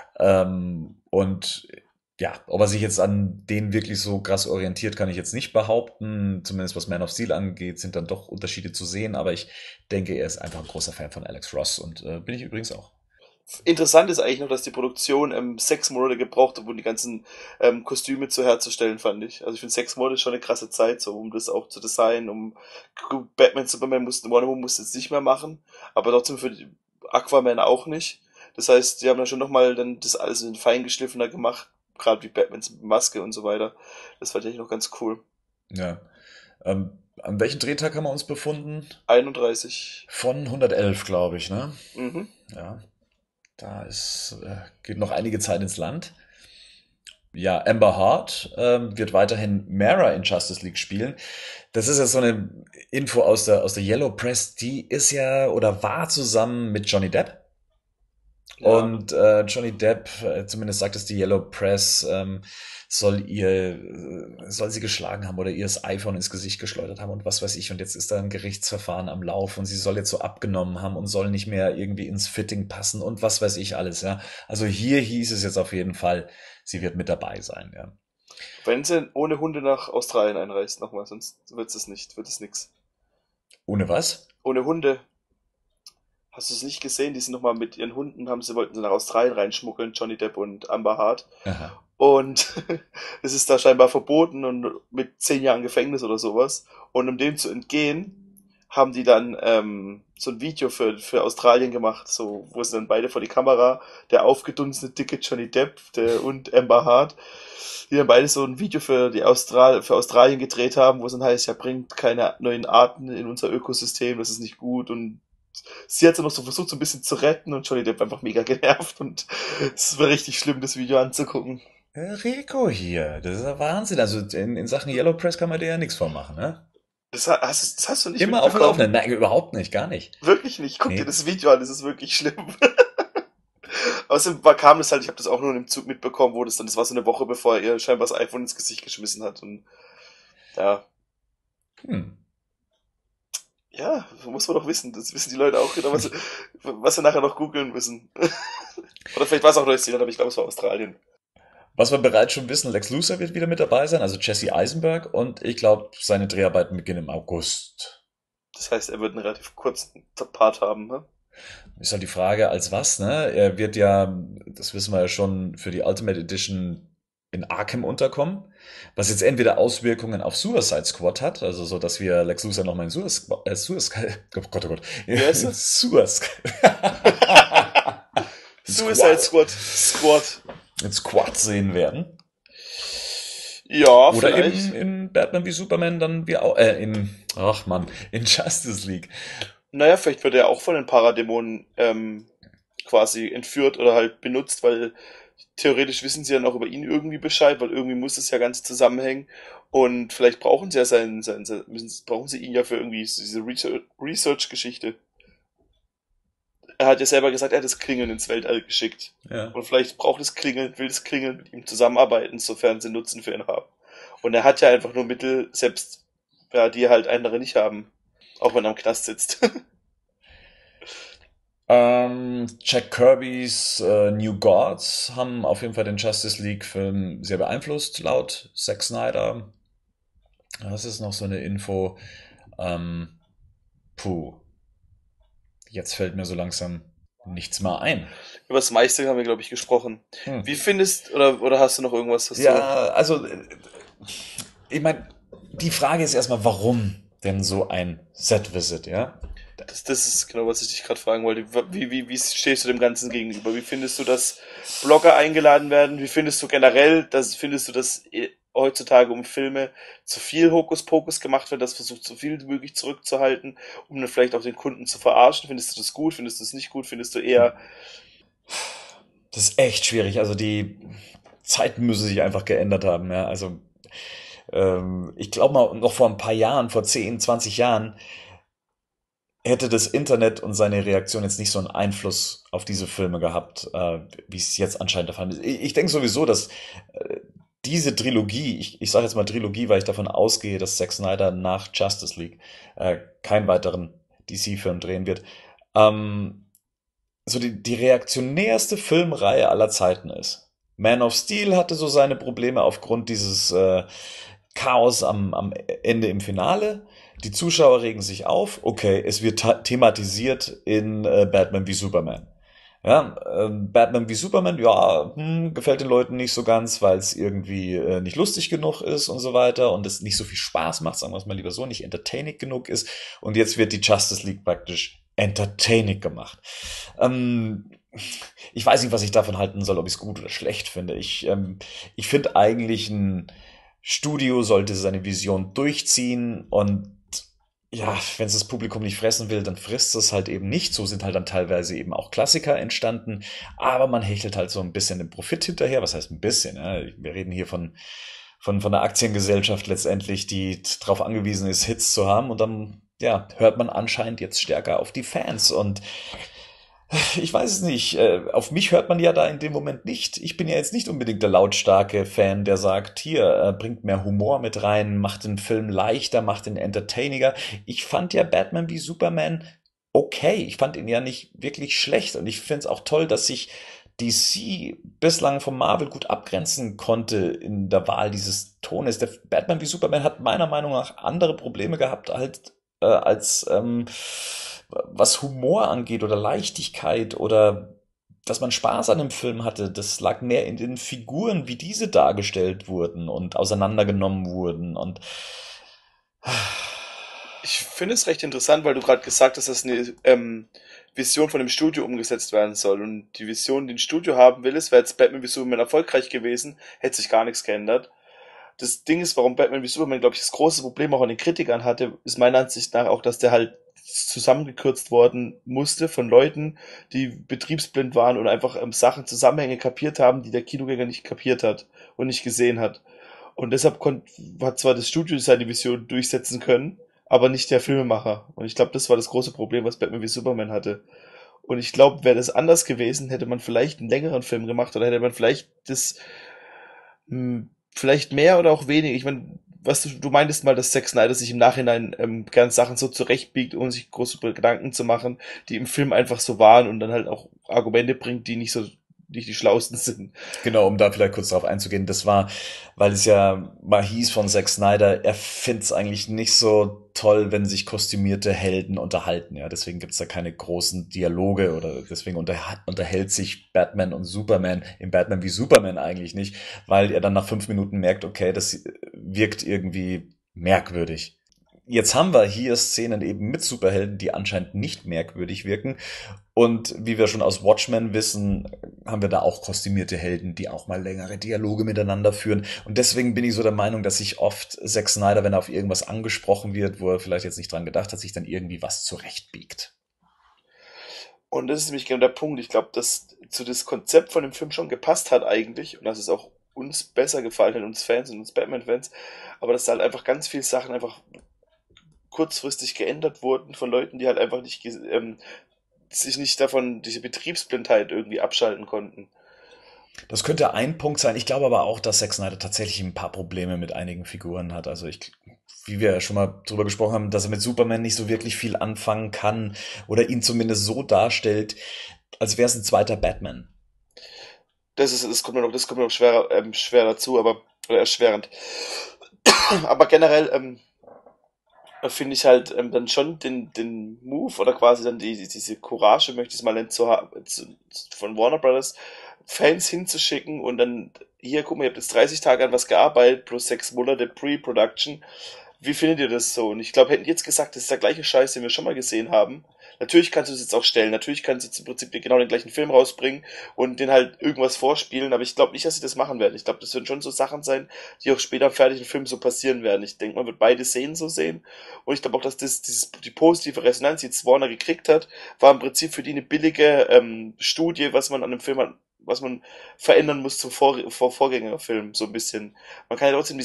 Und ja, ob er sich jetzt an denen wirklich so krass orientiert, kann ich jetzt nicht behaupten. Zumindest was Man of Steel angeht, sind dann doch Unterschiede zu sehen. Aber ich denke, er ist einfach ein großer Fan von Alex Ross und bin ich übrigens auch. Interessant ist eigentlich noch, dass die Produktion 6 Monate gebraucht hat, um die ganzen Kostüme zu herzustellen, fand ich. Also ich finde 6 Monate ist schon eine krasse Zeit, so um das auch zu designen, Batman, Superman mussten, Wonder Woman musste es nicht mehr machen, aber trotzdem für die Aquaman auch nicht. Das heißt, die haben dann schon nochmal dann das alles in feingeschliffener gemacht, gerade wie Batmans Maske und so weiter. Das fand ich eigentlich noch ganz cool. Ja. An welchem Drehtag haben wir uns befunden? 31. Von 111, glaube ich, ne? Mhm. Ja, da geht noch einige Zeit ins Land. Ja, Amber Hart wird weiterhin Mera in Justice League spielen. Das ist jetzt so eine Info aus der Yellow Press. Die ist ja oder war zusammen mit Johnny Depp. Ja. Und Johnny Depp, zumindest sagt es die Yellow Press, soll sie geschlagen haben oder ihr das iPhone ins Gesicht geschleudert haben und was weiß ich. Und jetzt ist da ein Gerichtsverfahren am Lauf und sie soll jetzt so abgenommen haben und soll nicht mehr irgendwie ins Fitting passen und was weiß ich alles, ja. Also hier hieß es jetzt auf jeden Fall, sie wird mit dabei sein, ja. Wenn sie ohne Hunde nach Australien einreist, nochmal, sonst wird es nix. Ohne was? Ohne Hunde. Hast du es nicht gesehen? Die sind nochmal mit ihren Hunden, wollten sie nach Australien reinschmuggeln, Johnny Depp und Amber Hart. Aha. Und es ist da scheinbar verboten und mit 10 Jahren Gefängnis oder sowas. Und um dem zu entgehen, haben die dann so ein Video für Australien gemacht, so, wo sie dann beide vor die Kamera, der aufgedunsene dicke Johnny Depp und Amber Hart, die dann beide so ein Video für Australien gedreht haben, wo es dann heißt, ja, bringt keine neuen Arten in unser Ökosystem, das ist nicht gut und sie hat dann noch so versucht, so ein bisschen zu retten und Johnny Depp war einfach mega genervt und es war richtig schlimm, das Video anzugucken. Rico hier, das ist ja Wahnsinn. Also in Sachen Yellow Press kann man dir ja nichts vormachen, ne? Das hast du nicht Immer auf dem mitbekommen? Laufenden. Nein, überhaupt nicht, gar nicht. Wirklich nicht. Guck dir Nee. das Video an, das ist wirklich schlimm. Außerdem kam das halt, ich habe das auch nur im Zug mitbekommen, das war so eine Woche, bevor er ihr scheinbar das iPhone ins Gesicht geschmissen hat. Und ja, Hm. ja, muss man doch wissen. Das wissen die Leute auch genau, was sie nachher noch googeln müssen. Oder vielleicht war es auch Neuseeland, aber ich glaube, es war Australien. Was wir bereits schon wissen, Lex Luthor wird wieder mit dabei sein, also Jesse Eisenberg, und ich glaube, seine Dreharbeiten beginnen im August. Das heißt, er wird einen relativ kurzen Part haben, ne? Ist halt die Frage, als was, ne? Er wird ja, das wissen wir ja schon, für die Ultimate Edition in Arkham unterkommen, was jetzt entweder Auswirkungen auf Suicide Squad hat, also so, dass wir Lex Luthor nochmal in oh Gott, oh Gott, Wie heißt er? Suicide Squad, Squad. in Squad sehen werden. Ja, Oder vielleicht. eben in Batman wie Superman dann wie auch, ach Mann, in Justice League. Naja, vielleicht wird er auch von den Paradämonen quasi entführt oder halt benutzt, weil theoretisch wissen sie ja noch über ihn irgendwie Bescheid, weil irgendwie muss es ja ganz zusammenhängen. Und vielleicht brauchen sie ja brauchen sie ihn ja für irgendwie diese Research-Geschichte. er hat ja selber gesagt, er hat das Klingeln ins Weltall geschickt. Ja. Und vielleicht braucht es Klingeln, will das Klingeln mit ihm zusammenarbeiten, sofern sie Nutzen für ihn haben. Und er hat ja einfach nur Mittel, selbst ja, die halt andere nicht haben. Auch wenn er im Knast sitzt. Jack Kirbys New Gods haben auf jeden Fall den Justice League-Film sehr beeinflusst, laut Zack Snyder. Das ist noch so eine Info. Ähm, puh, jetzt fällt mir so langsam nichts mehr ein. Über das meiste haben wir, glaube ich, gesprochen. Hm. Wie findest, oder hast du noch irgendwas, was du... Ja, also, ich meine, die Frage ist erstmal, warum denn so ein Set-Visit, ja? Das ist genau, was ich dich gerade fragen wollte. Wie stehst du dem Ganzen gegenüber? Wie findest du, dass Blogger eingeladen werden? Wie findest du generell, findest du, dass heutzutage um Filme zu viel Hokuspokus gemacht wird, dass versucht, so viel wie möglich zurückzuhalten, um dann vielleicht auch den Kunden zu verarschen? Findest du das gut? Findest du das nicht gut? Findest du eher... Das ist echt schwierig. Also die Zeiten müssen sich einfach geändert haben, ja. Also ich glaube mal, noch vor ein paar Jahren, vor 10, 20 Jahren, hätte das Internet und seine Reaktion jetzt nicht so einen Einfluss auf diese Filme gehabt, wie es jetzt anscheinend der Fall ist. Ich denke sowieso, dass diese Trilogie, ich sage jetzt mal Trilogie, weil ich davon ausgehe, dass Zack Snyder nach Justice League keinen weiteren DC-Film drehen wird, so die reaktionärste Filmreihe aller Zeiten ist. Man of Steel hatte so seine Probleme aufgrund dieses Chaos am Ende im Finale. Die Zuschauer regen sich auf. Okay, es wird thematisiert in Batman wie Superman. Ja, Batman wie Superman, ja, gefällt den Leuten nicht so ganz, weil es irgendwie nicht lustig genug ist und so weiter und es nicht so viel Spaß macht, sagen wir es mal lieber so, nicht entertaining genug ist. Und jetzt wird die Justice League praktisch entertaining gemacht. Ich weiß nicht, was ich davon halten soll, ob ich es gut oder schlecht finde. Ich finde eigentlich, ein Studio sollte seine Vision durchziehen und ja, wenn es das Publikum nicht fressen will, dann frisst es halt eben nicht. So sind halt dann teilweise eben auch Klassiker entstanden. Aber man hechelt halt so ein bisschen den Profit hinterher. Was heißt ein bisschen? Ja? Wir reden hier von einer Aktiengesellschaft letztendlich, die darauf angewiesen ist, Hits zu haben. Und dann, ja, hört man anscheinend jetzt stärker auf die Fans. Und ich weiß es nicht. Auf mich hört man ja da in dem Moment nicht. Ich bin ja jetzt nicht unbedingt der lautstarke Fan, der sagt, hier, bringt mehr Humor mit rein, macht den Film leichter, macht den entertainiger. Ich fand ja Batman wie Superman okay. Ich fand ihn ja nicht wirklich schlecht. Und ich finde es auch toll, dass sich DC bislang von Marvel gut abgrenzen konnte in der Wahl dieses Tones. Der Batman wie Superman hat meiner Meinung nach andere Probleme gehabt halt, als was Humor angeht oder Leichtigkeit oder dass man Spaß an dem Film hatte, das lag mehr in den Figuren, wie diese dargestellt wurden und auseinandergenommen wurden. Und Ich finde es recht interessant, weil du gerade gesagt hast, dass eine Vision von dem Studio umgesetzt werden soll. Und die Vision, die ein Studio haben will, ist, wäre jetzt Batman wie Superman erfolgreich gewesen, hätte sich gar nichts geändert. Das Ding ist, warum Batman wie Superman, glaube ich, das große Problem auch an den Kritikern hatte, ist meiner Ansicht nach auch, dass der halt zusammengekürzt worden musste von Leuten, die betriebsblind waren und einfach Sachen, Zusammenhänge kapiert haben, die der Kinogänger nicht kapiert hat und nicht gesehen hat. Und deshalb hat zwar das Studio seine Vision durchsetzen können, aber nicht der Filmemacher. Und ich glaube, das war das große Problem, was Batman wie Superman hatte. Und ich glaube, wäre das anders gewesen, hätte man vielleicht einen längeren Film gemacht oder hätte man vielleicht vielleicht mehr oder auch weniger. Ich meine, was du meintest mal, dass Zack Snyder sich im Nachhinein gern Sachen so zurechtbiegt, ohne sich große Gedanken zu machen, die im Film einfach so waren und dann halt auch Argumente bringt, die nicht die schlauesten sind. genau, um da vielleicht kurz drauf einzugehen, das war, weil es ja mal hieß von Zack Snyder, er findet es eigentlich nicht so toll, wenn sich kostümierte Helden unterhalten. Ja, deswegen gibt's da keine großen Dialoge oder deswegen unterhält sich Batman und Superman im Batman wie Superman eigentlich nicht, weil er dann nach 5 Minuten merkt, okay, das wirkt irgendwie merkwürdig. Jetzt haben wir hier Szenen eben mit Superhelden, die anscheinend nicht merkwürdig wirken. Und wie wir schon aus Watchmen wissen, haben wir da auch kostümierte Helden, die auch mal längere Dialoge miteinander führen. Und deswegen bin ich so der Meinung, dass sich oft Zack Snyder, wenn er auf irgendwas angesprochen wird, wo er vielleicht jetzt nicht dran gedacht hat, sich dann irgendwie was zurechtbiegt. Und das ist nämlich genau der Punkt. Ich glaube, dass zu das Konzept von dem Film schon gepasst hat eigentlich und dass es auch uns besser gefallen hat, uns Fans und uns Batman-Fans, aber dass da halt einfach ganz viele Sachen einfach kurzfristig geändert wurden von Leuten, die halt einfach nicht sich nicht davon, diese Betriebsblindheit irgendwie abschalten konnten. Das könnte ein Punkt sein. Ich glaube aber auch, dass Zack Snyder tatsächlich ein paar Probleme mit einigen Figuren hat. Also wie wir ja schon mal drüber gesprochen haben, dass er mit Superman nicht so wirklich viel anfangen kann oder ihn zumindest so darstellt, als wäre es ein zweiter Batman. Das kommt mir noch schwer dazu, oder erschwerend. Aber generell, finde ich halt dann schon den Move oder quasi dann diese Courage, möchte ich es mal nennen, von Warner Brothers, Fans hinzuschicken und dann, hier, guck mal, ihr habt jetzt 30 Tage an was gearbeitet, plus 6 Monate Pre-Production. Wie findet ihr das so? Und ich glaube, hätten die jetzt gesagt, das ist der gleiche Scheiß, den wir schon mal gesehen haben. Natürlich kannst du das jetzt auch stellen, natürlich kannst du jetzt im Prinzip genau den gleichen Film rausbringen und den halt irgendwas vorspielen, aber ich glaube nicht, dass sie das machen werden. Ich glaube, das werden schon so Sachen sein, die auch später im fertigen Film so passieren werden. Ich denke, man wird beide Szenen so sehen und ich glaube auch, dass die positive Resonanz, die jetzt Warner gekriegt hat, war im Prinzip für die eine billige Studie, was man an dem Film hat, was man verändern muss zum Vorgängerfilm, so ein bisschen. Man kann ja trotzdem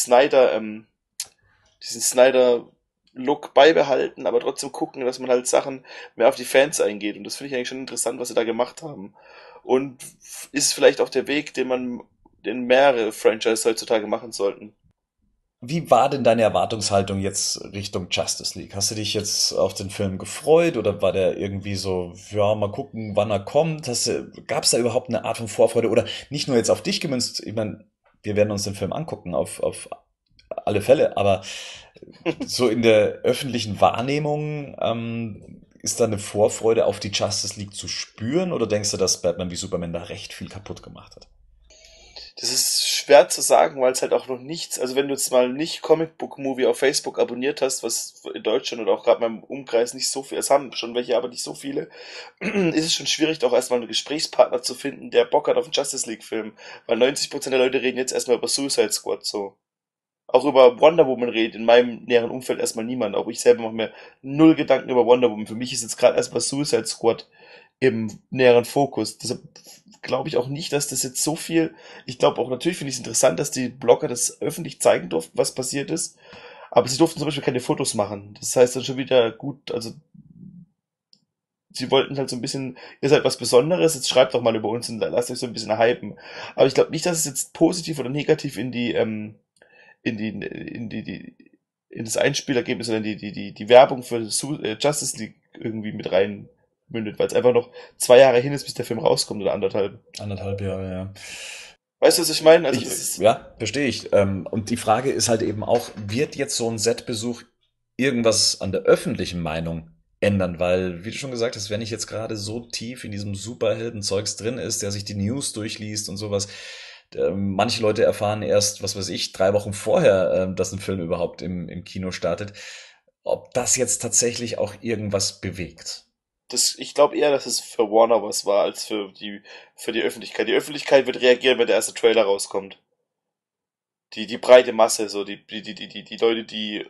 diesen Snyder-Look beibehalten, aber trotzdem gucken, dass man halt Sachen mehr auf die Fans eingeht. Und das finde ich eigentlich schon interessant, was sie da gemacht haben. Und ist vielleicht auch der Weg, den mehrere Franchise heutzutage machen sollten. Wie war denn deine Erwartungshaltung jetzt Richtung Justice League? Hast du dich jetzt auf den Film gefreut oder war der irgendwie so, ja, mal gucken, wann er kommt? Gab es da überhaupt eine Art von Vorfreude oder nicht nur jetzt auf dich gemünzt? Ich meine, wir werden uns den Film angucken, auf alle Fälle, aber so in der öffentlichen Wahrnehmung ist da eine Vorfreude auf die Justice League zu spüren oder denkst du, dass Batman wie Superman da recht viel kaputt gemacht hat? Das ist schwer zu sagen, weil es halt auch noch nichts, also wenn du jetzt mal nicht Comic Book Movie auf Facebook abonniert hast, was in Deutschland oder auch gerade in meinem Umkreis nicht so viel, es haben schon welche, aber nicht so viele, ist es schon schwierig, auch erstmal einen Gesprächspartner zu finden, der Bock hat auf einen Justice League Film, weil 90% der Leute reden jetzt erstmal über Suicide Squad so. Auch über Wonder Woman redet in meinem näheren Umfeld erstmal niemand. Auch ich selber mache mir null Gedanken über Wonder Woman. Für mich ist jetzt gerade erstmal Suicide Squad im näheren Fokus. Deshalb glaube ich auch nicht, dass das jetzt so viel. Ich glaube auch natürlich finde ich es interessant, dass die Blogger das öffentlich zeigen durften, was passiert ist. Aber sie durften zum Beispiel keine Fotos machen. Das heißt dann schon wieder gut, also sie wollten halt so ein bisschen, ihr seid was Besonderes, jetzt schreibt doch mal über uns und lasst euch so ein bisschen hypen. Aber ich glaube nicht, dass es jetzt positiv oder negativ in das Einspielergebnis oder in die Werbung für Justice League irgendwie mit rein mündet, weil es einfach noch 2 Jahre hin ist, bis der Film rauskommt oder anderthalb. Anderthalb Jahre, ja. Weißt du, was ich meine? Also Ich, das ist, ja, verstehe ich. Und die Frage ist halt eben auch, wird jetzt so ein Setbesuch irgendwas an der öffentlichen Meinung ändern? Weil, wie du schon gesagt hast, wenn ich jetzt gerade so tief in diesem Superhelden-Zeugs drin ist, der sich die News durchliest und sowas, manche Leute erfahren erst, was weiß ich, 3 Wochen vorher, dass ein Film überhaupt im Kino startet. Ob das jetzt tatsächlich auch irgendwas bewegt. ich glaube eher, dass es für Warner was war, als für die Öffentlichkeit. Die Öffentlichkeit wird reagieren, wenn der erste Trailer rauskommt. Die breite Masse, so, die Leute, die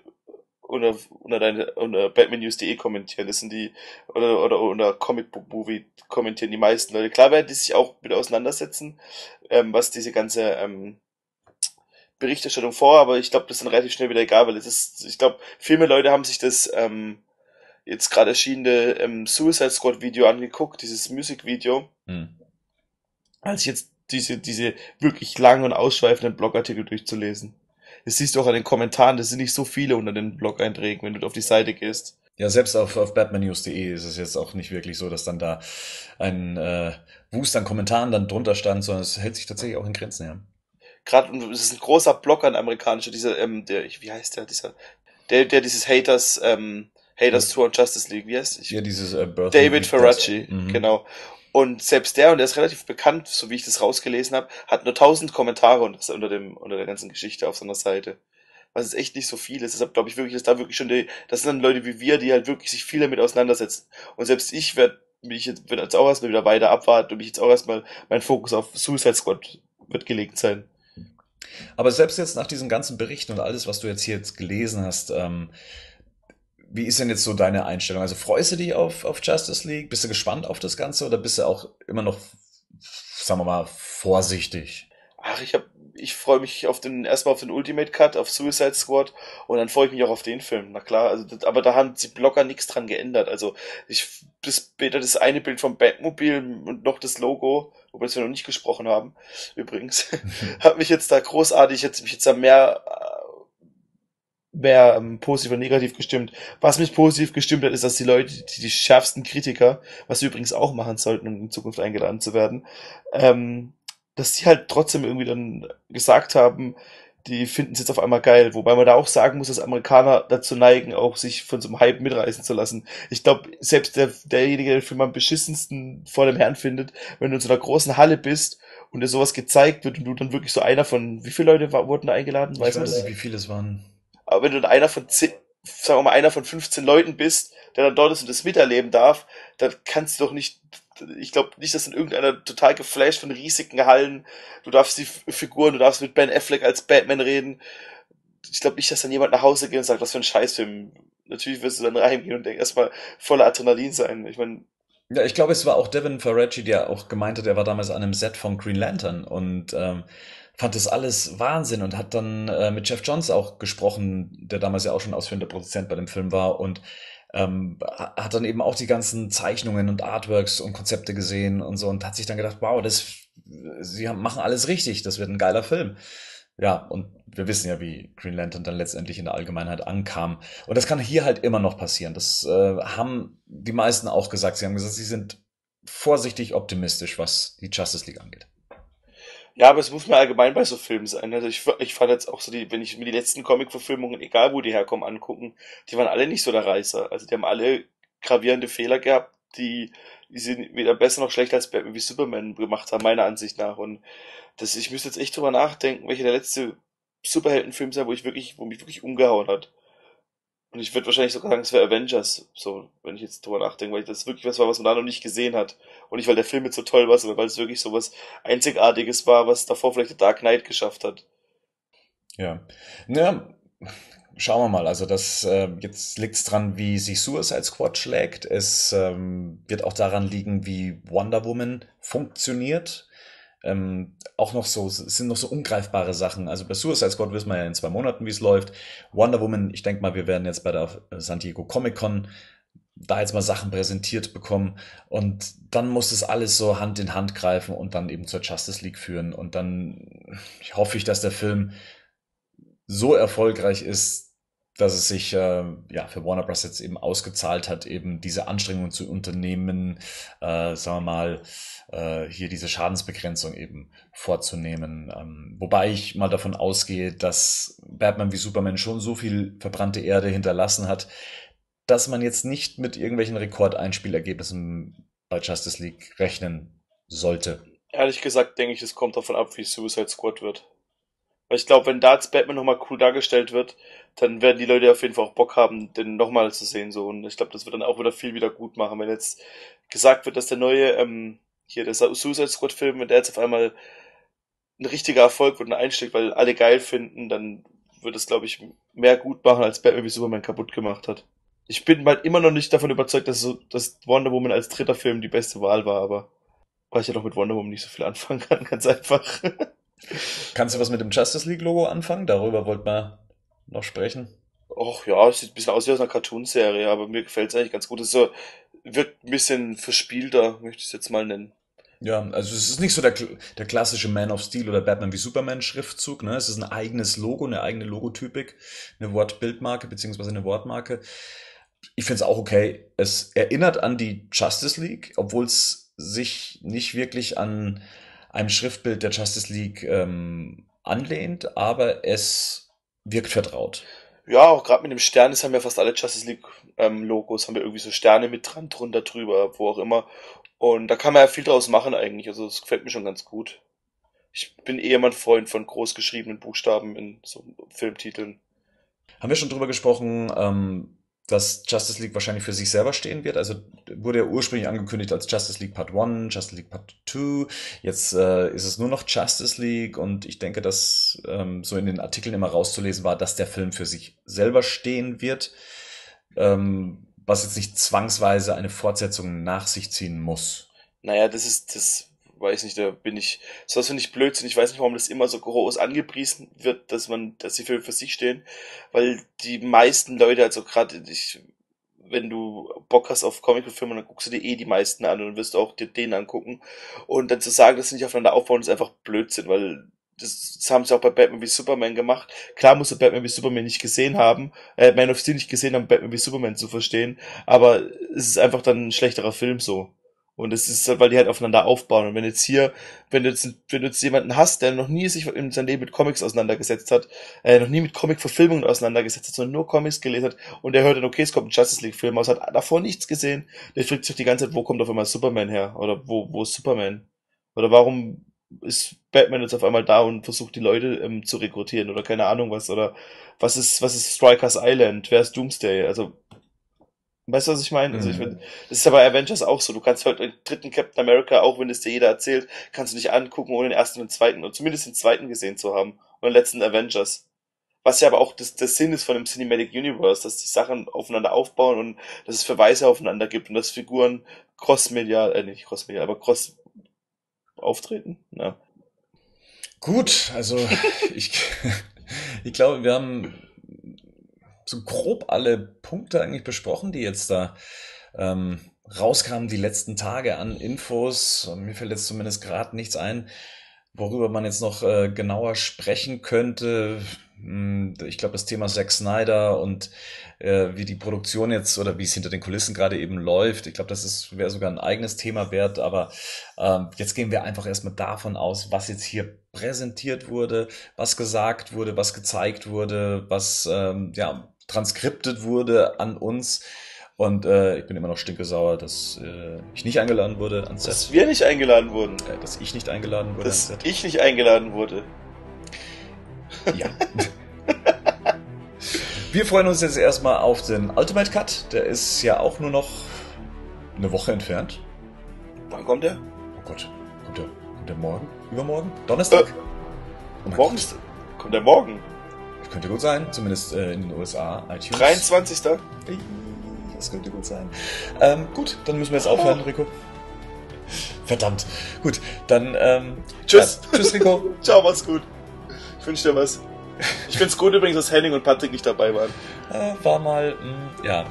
unter batmannews.de kommentieren. Das sind oder unter Comic Book Movie kommentieren die meisten Leute. Klar werden die sich auch mit auseinandersetzen, was diese ganze Berichterstattung vor, aber ich glaube, das ist dann relativ schnell wieder egal, weil ich glaube, viel mehr Leute haben sich das jetzt gerade erschienene Suicide Squad Video angeguckt, dieses Musikvideo, Hm. als jetzt diese wirklich langen und ausschweifenden Blogartikel durchzulesen. Das siehst du auch an den Kommentaren, das sind nicht so viele unter den Blog-Einträgen, wenn du auf die Seite gehst. Ja, selbst auf batmannews.de ist es jetzt auch nicht wirklich so, dass dann da ein Wust an Kommentaren dann drunter stand, sondern es hält sich tatsächlich auch in Grenzen, ja. Gerade, und es ist ein großer Blog an amerikanischer, wie heißt der dieses Haters Tour und Justice League, wie heißt Ja, dieses Birth and David Weakness. Ferracci, Mhm. genau. Und selbst der, und der ist relativ bekannt, so wie ich das rausgelesen habe, hat nur 1000 Kommentare unter der ganzen Geschichte auf seiner Seite. Was ist echt nicht so viel ist. Deshalb glaube ich wirklich, dass da wirklich das sind dann Leute wie wir, die halt wirklich sich viel damit auseinandersetzen. Und selbst ich werde jetzt auch erstmal wieder weiter abwarten und mich jetzt auch erstmal, mein Fokus auf Suicide Squad wird gelegt sein. Aber selbst jetzt nach diesen ganzen Berichten und alles, was du jetzt hier jetzt gelesen hast, wie ist denn jetzt so deine Einstellung? Also freust du dich auf Justice League? Bist du gespannt auf das Ganze oder bist du auch immer noch, sagen wir mal, vorsichtig? Ach, ich freue mich erstmal auf den Ultimate Cut, auf Suicide Squad und dann freue ich mich auch auf den Film. Na klar, also, aber da haben die Blogger nichts dran geändert. Also, bis weder das eine Bild vom Batmobil und noch das Logo, wobei wir noch nicht gesprochen haben, übrigens, hat mich jetzt da großartig, jetzt mich jetzt da mehr positiv oder negativ gestimmt. Was mich positiv gestimmt hat, ist, dass die Leute, die schärfsten Kritiker, was sie übrigens auch machen sollten, um in Zukunft eingeladen zu werden, ähm, dass die halt trotzdem irgendwie dann gesagt haben, die finden es jetzt auf einmal geil. Wobei man da auch sagen muss, dass Amerikaner dazu neigen, auch sich von so einem Hype mitreißen zu lassen. Ich glaube, selbst derjenige, der den Film am beschissensten vor dem Herrn findet, wenn du in so einer großen Halle bist und dir sowas gezeigt wird und du dann wirklich so einer von, wie viele Leute wurden da eingeladen? Ich Weiß man weiß das? nicht, wie viele es waren. Aber wenn du dann einer von 10, sagen wir mal, einer von 15 Leuten bist, der dann dort ist und das miterleben darf, dann kannst du doch nicht, ich glaube nicht, dass in irgendeiner total geflasht von riesigen Hallen, du darfst die Figuren, du darfst mit Ben Affleck als Batman reden. Ich glaube nicht, dass dann jemand nach Hause geht und sagt, was für ein Scheißfilm. Natürlich wirst du dann reingehen und erstmal voller Adrenalin sein. Ich meine, Ja, ich glaube, es war auch Devin Faraci, der auch gemeint hat, er war damals an einem Set von Green Lantern und fand das alles Wahnsinn und hat dann mit Jeff Johns auch gesprochen, der damals ja auch schon ausführender Produzent bei dem Film war und hat dann eben auch die ganzen Zeichnungen und Artworks und Konzepte gesehen und so und hat sich dann gedacht, wow, machen alles richtig, das wird ein geiler Film. Ja, und wir wissen ja, wie Green Lantern dann letztendlich in der Allgemeinheit ankam. Und das kann hier halt immer noch passieren. Das haben die meisten auch gesagt. Sie haben gesagt, sie sind vorsichtig optimistisch, was die Justice League angeht. ja, aber es muss mir allgemein bei so Filmen sein. Also ich fand jetzt auch so wenn ich mir die letzten Comic-Verfilmungen, egal wo die herkommen, angucken, die waren alle nicht so der Reißer. Also die haben alle gravierende Fehler gehabt, die sie weder besser noch schlechter als Batman wie Superman gemacht haben, meiner Ansicht nach. Und ich müsste jetzt echt drüber nachdenken, welcher der letzte Superheldenfilm sei, wo mich wirklich umgehauen hat. Und ich würde wahrscheinlich sogar sagen, es wäre Avengers, so, wenn ich jetzt drüber nachdenke, weil das wirklich was war, was man da noch nicht gesehen hat. Und nicht, weil der Film jetzt so toll war, sondern weil es wirklich so was Einzigartiges war, was davor vielleicht The Dark Knight geschafft hat. Ja. Ja, schauen wir mal. Also jetzt liegt es dran, wie sich Suicide Squad schlägt. Es wird auch daran liegen, wie Wonder Woman funktioniert. Auch noch so, es sind noch so ungreifbare Sachen. Also bei Suicide Squad wissen wir ja in 2 Monaten, wie es läuft. Wonder Woman, ich denke mal, wir werden jetzt bei der San Diego Comic Con da jetzt mal Sachen präsentiert bekommen und dann muss es alles so Hand in Hand greifen und dann eben zur Justice League führen und dann hoffe ich, dass der Film so erfolgreich ist, dass es sich ja für Warner Bros. Jetzt eben ausgezahlt hat, eben diese Anstrengungen zu unternehmen, sagen wir mal, hier diese Schadensbegrenzung eben vorzunehmen. Wobei ich mal davon ausgehe, dass Batman wie Superman schon so viel verbrannte Erde hinterlassen hat, dass man jetzt nicht mit irgendwelchen Rekordeinspielergebnissen bei Justice League rechnen sollte. Ehrlich gesagt denke ich, es kommt davon ab, wie Suicide Squad wird. Weil ich glaube, wenn da jetzt Batman nochmal cool dargestellt wird, dann werden die Leute auf jeden Fall auch Bock haben, den nochmal zu sehen, so. Und ich glaube, das wird dann auch wieder viel wieder gut machen. Wenn jetzt gesagt wird, dass der neue, hier der Suicide Squad Film, wenn der jetzt auf einmal ein richtiger Erfolg wird und einschlägt, weil alle geil finden, dann wird es, glaube ich, mehr gut machen, als Batman wie Superman kaputt gemacht hat. Ich bin halt immer noch nicht davon überzeugt, dass Wonder Woman als dritter Film die beste Wahl war, aber weil ich ja doch mit Wonder Woman nicht so viel anfangen kann, ganz einfach. Kannst du was mit dem Justice League Logo anfangen? Darüber wollten wir noch sprechen. Och ja, es sieht ein bisschen aus wie aus einer Cartoonserie, aber mir gefällt es eigentlich ganz gut. Es so, wirkt ein bisschen verspielter, möchte ich es jetzt mal nennen. Ja, also es ist nicht so der klassische Man of Steel oder Batman wie Superman Schriftzug, ne? Es ist ein eigenes Logo, eine eigene Logotypik, eine Wortbildmarke beziehungsweise eine Wortmarke. Ich finde es auch okay. Es erinnert an die Justice League, obwohl es sich nicht wirklich an einem Schriftbild der Justice League anlehnt, aber es wirkt vertraut. Ja, auch gerade mit dem Stern, das haben ja fast alle Justice League Logos, haben wir irgendwie so Sterne mit dran, drunter, drüber, wo auch immer. Und da kann man ja viel draus machen eigentlich. Also das gefällt mir schon ganz gut. Ich bin eh immer ein Freund von groß geschriebenen Buchstaben in so Filmtiteln. Haben wir schon drüber gesprochen, dass Justice League wahrscheinlich für sich selber stehen wird? Also wurde ja ursprünglich angekündigt als Justice League Part 1, Justice League Part 2. Jetzt ist es nur noch Justice League und ich denke, dass so in den Artikeln immer rauszulesen war, dass der Film für sich selber stehen wird, was jetzt nicht zwangsweise eine Fortsetzung nach sich ziehen muss. Naja, das ist das, weiß nicht, sowas finde ich Blödsinn. Ich weiß nicht, warum das immer so groß angepriesen wird, dass die Filme für sich stehen, weil die meisten Leute, also gerade wenn du Bock hast auf Comicfilme, dann guckst du dir die meisten an und dann wirst du auch dir den angucken. Und dann zu sagen, dass sie nicht aufeinander aufbauen, ist einfach Blödsinn, weil das haben sie auch bei Batman wie Superman gemacht. Klar musst du Batman wie Superman nicht gesehen haben, Man of Steel nicht gesehen haben, Batman wie Superman zu verstehen, aber es ist einfach dann ein schlechterer Film so. Und es ist halt, weil die halt aufeinander aufbauen. Und wenn du jetzt jemanden hast, der noch nie sich in seinem Leben mit Comics auseinandergesetzt hat, noch nie mit Comic-Verfilmungen auseinandergesetzt hat, sondern nur Comics gelesen hat, und der hört dann, okay, es kommt ein Justice League-Film aus, hat davor nichts gesehen, der fragt sich die ganze Zeit, wo kommt auf einmal Superman her? Oder wo ist Superman? Oder warum ist Batman jetzt auf einmal da und versucht die Leute zu rekrutieren oder keine Ahnung was? Oder was ist Strikers Island? Wer ist Doomsday? Also, weißt du, was ich meine? Also ich finde, das ist ja bei Avengers auch so. Du kannst heute den dritten Captain America, auch wenn es dir jeder erzählt, kannst du nicht angucken, ohne den ersten und den zweiten, oder zumindest den zweiten gesehen zu haben. Und den letzten Avengers. Was ja aber auch der Sinn ist von dem Cinematic Universe, dass die Sachen aufeinander aufbauen und dass es Verweise aufeinander gibt und dass Figuren crossmedial, nicht crossmedial, aber cross auftreten. Ja. Gut, also ich, ich glaube, wir haben so grob alle Punkte eigentlich besprochen, die jetzt da rauskamen die letzten Tage an Infos. Mir fällt jetzt zumindest gerade nichts ein, worüber man jetzt noch genauer sprechen könnte. Ich glaube, das Thema Zack Snyder und wie die Produktion jetzt oder wie es hinter den Kulissen gerade eben läuft, ich glaube, wäre sogar ein eigenes Thema wert, aber jetzt gehen wir einfach erstmal davon aus, was jetzt hier präsentiert wurde, was gesagt wurde, was gezeigt wurde, was ja transkriptet wurde an uns. Und ich bin immer noch stinkesauer, dass ich nicht eingeladen wurde ans Set. Dass wir nicht eingeladen wurden. Dass ich nicht eingeladen wurde ans Set. Dass ich nicht eingeladen wurde. Ja. Wir freuen uns jetzt erstmal auf den Ultimate Cut. Der ist ja auch nur noch eine Woche entfernt. Wann kommt der? Oh Gott, kommt der morgen? Übermorgen? Donnerstag? Morgen? Kommt der morgen? Könnte gut sein, zumindest in den USA. iTunes. 23. Das könnte gut sein. Gut, dann müssen wir jetzt aufhören, Rico. Verdammt. Gut, dann tschüss. Ja, tschüss, Rico. Ciao, mach's gut. Ich wünsche dir was. Ich find's gut übrigens, dass Henning und Patrick nicht dabei waren. War mal, ja.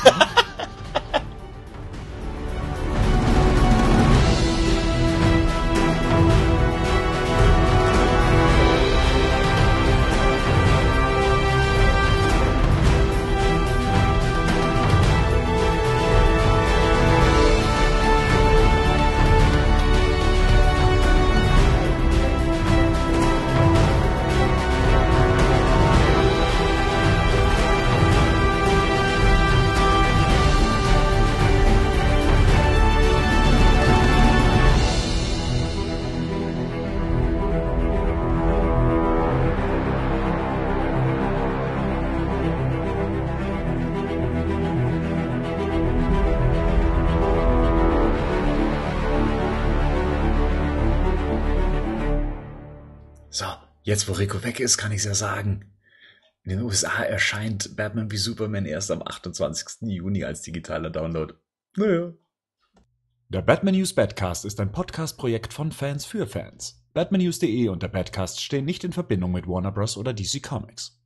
So, jetzt wo Rico weg ist, kann ich es ja sagen. In den USA erscheint Batman wie Superman erst am 28. Juni als digitaler Download. Naja. Der Batman News Badcast ist ein Podcast-Projekt von Fans für Fans. Batmannews.de und der Badcast stehen nicht in Verbindung mit Warner Bros. Oder DC Comics.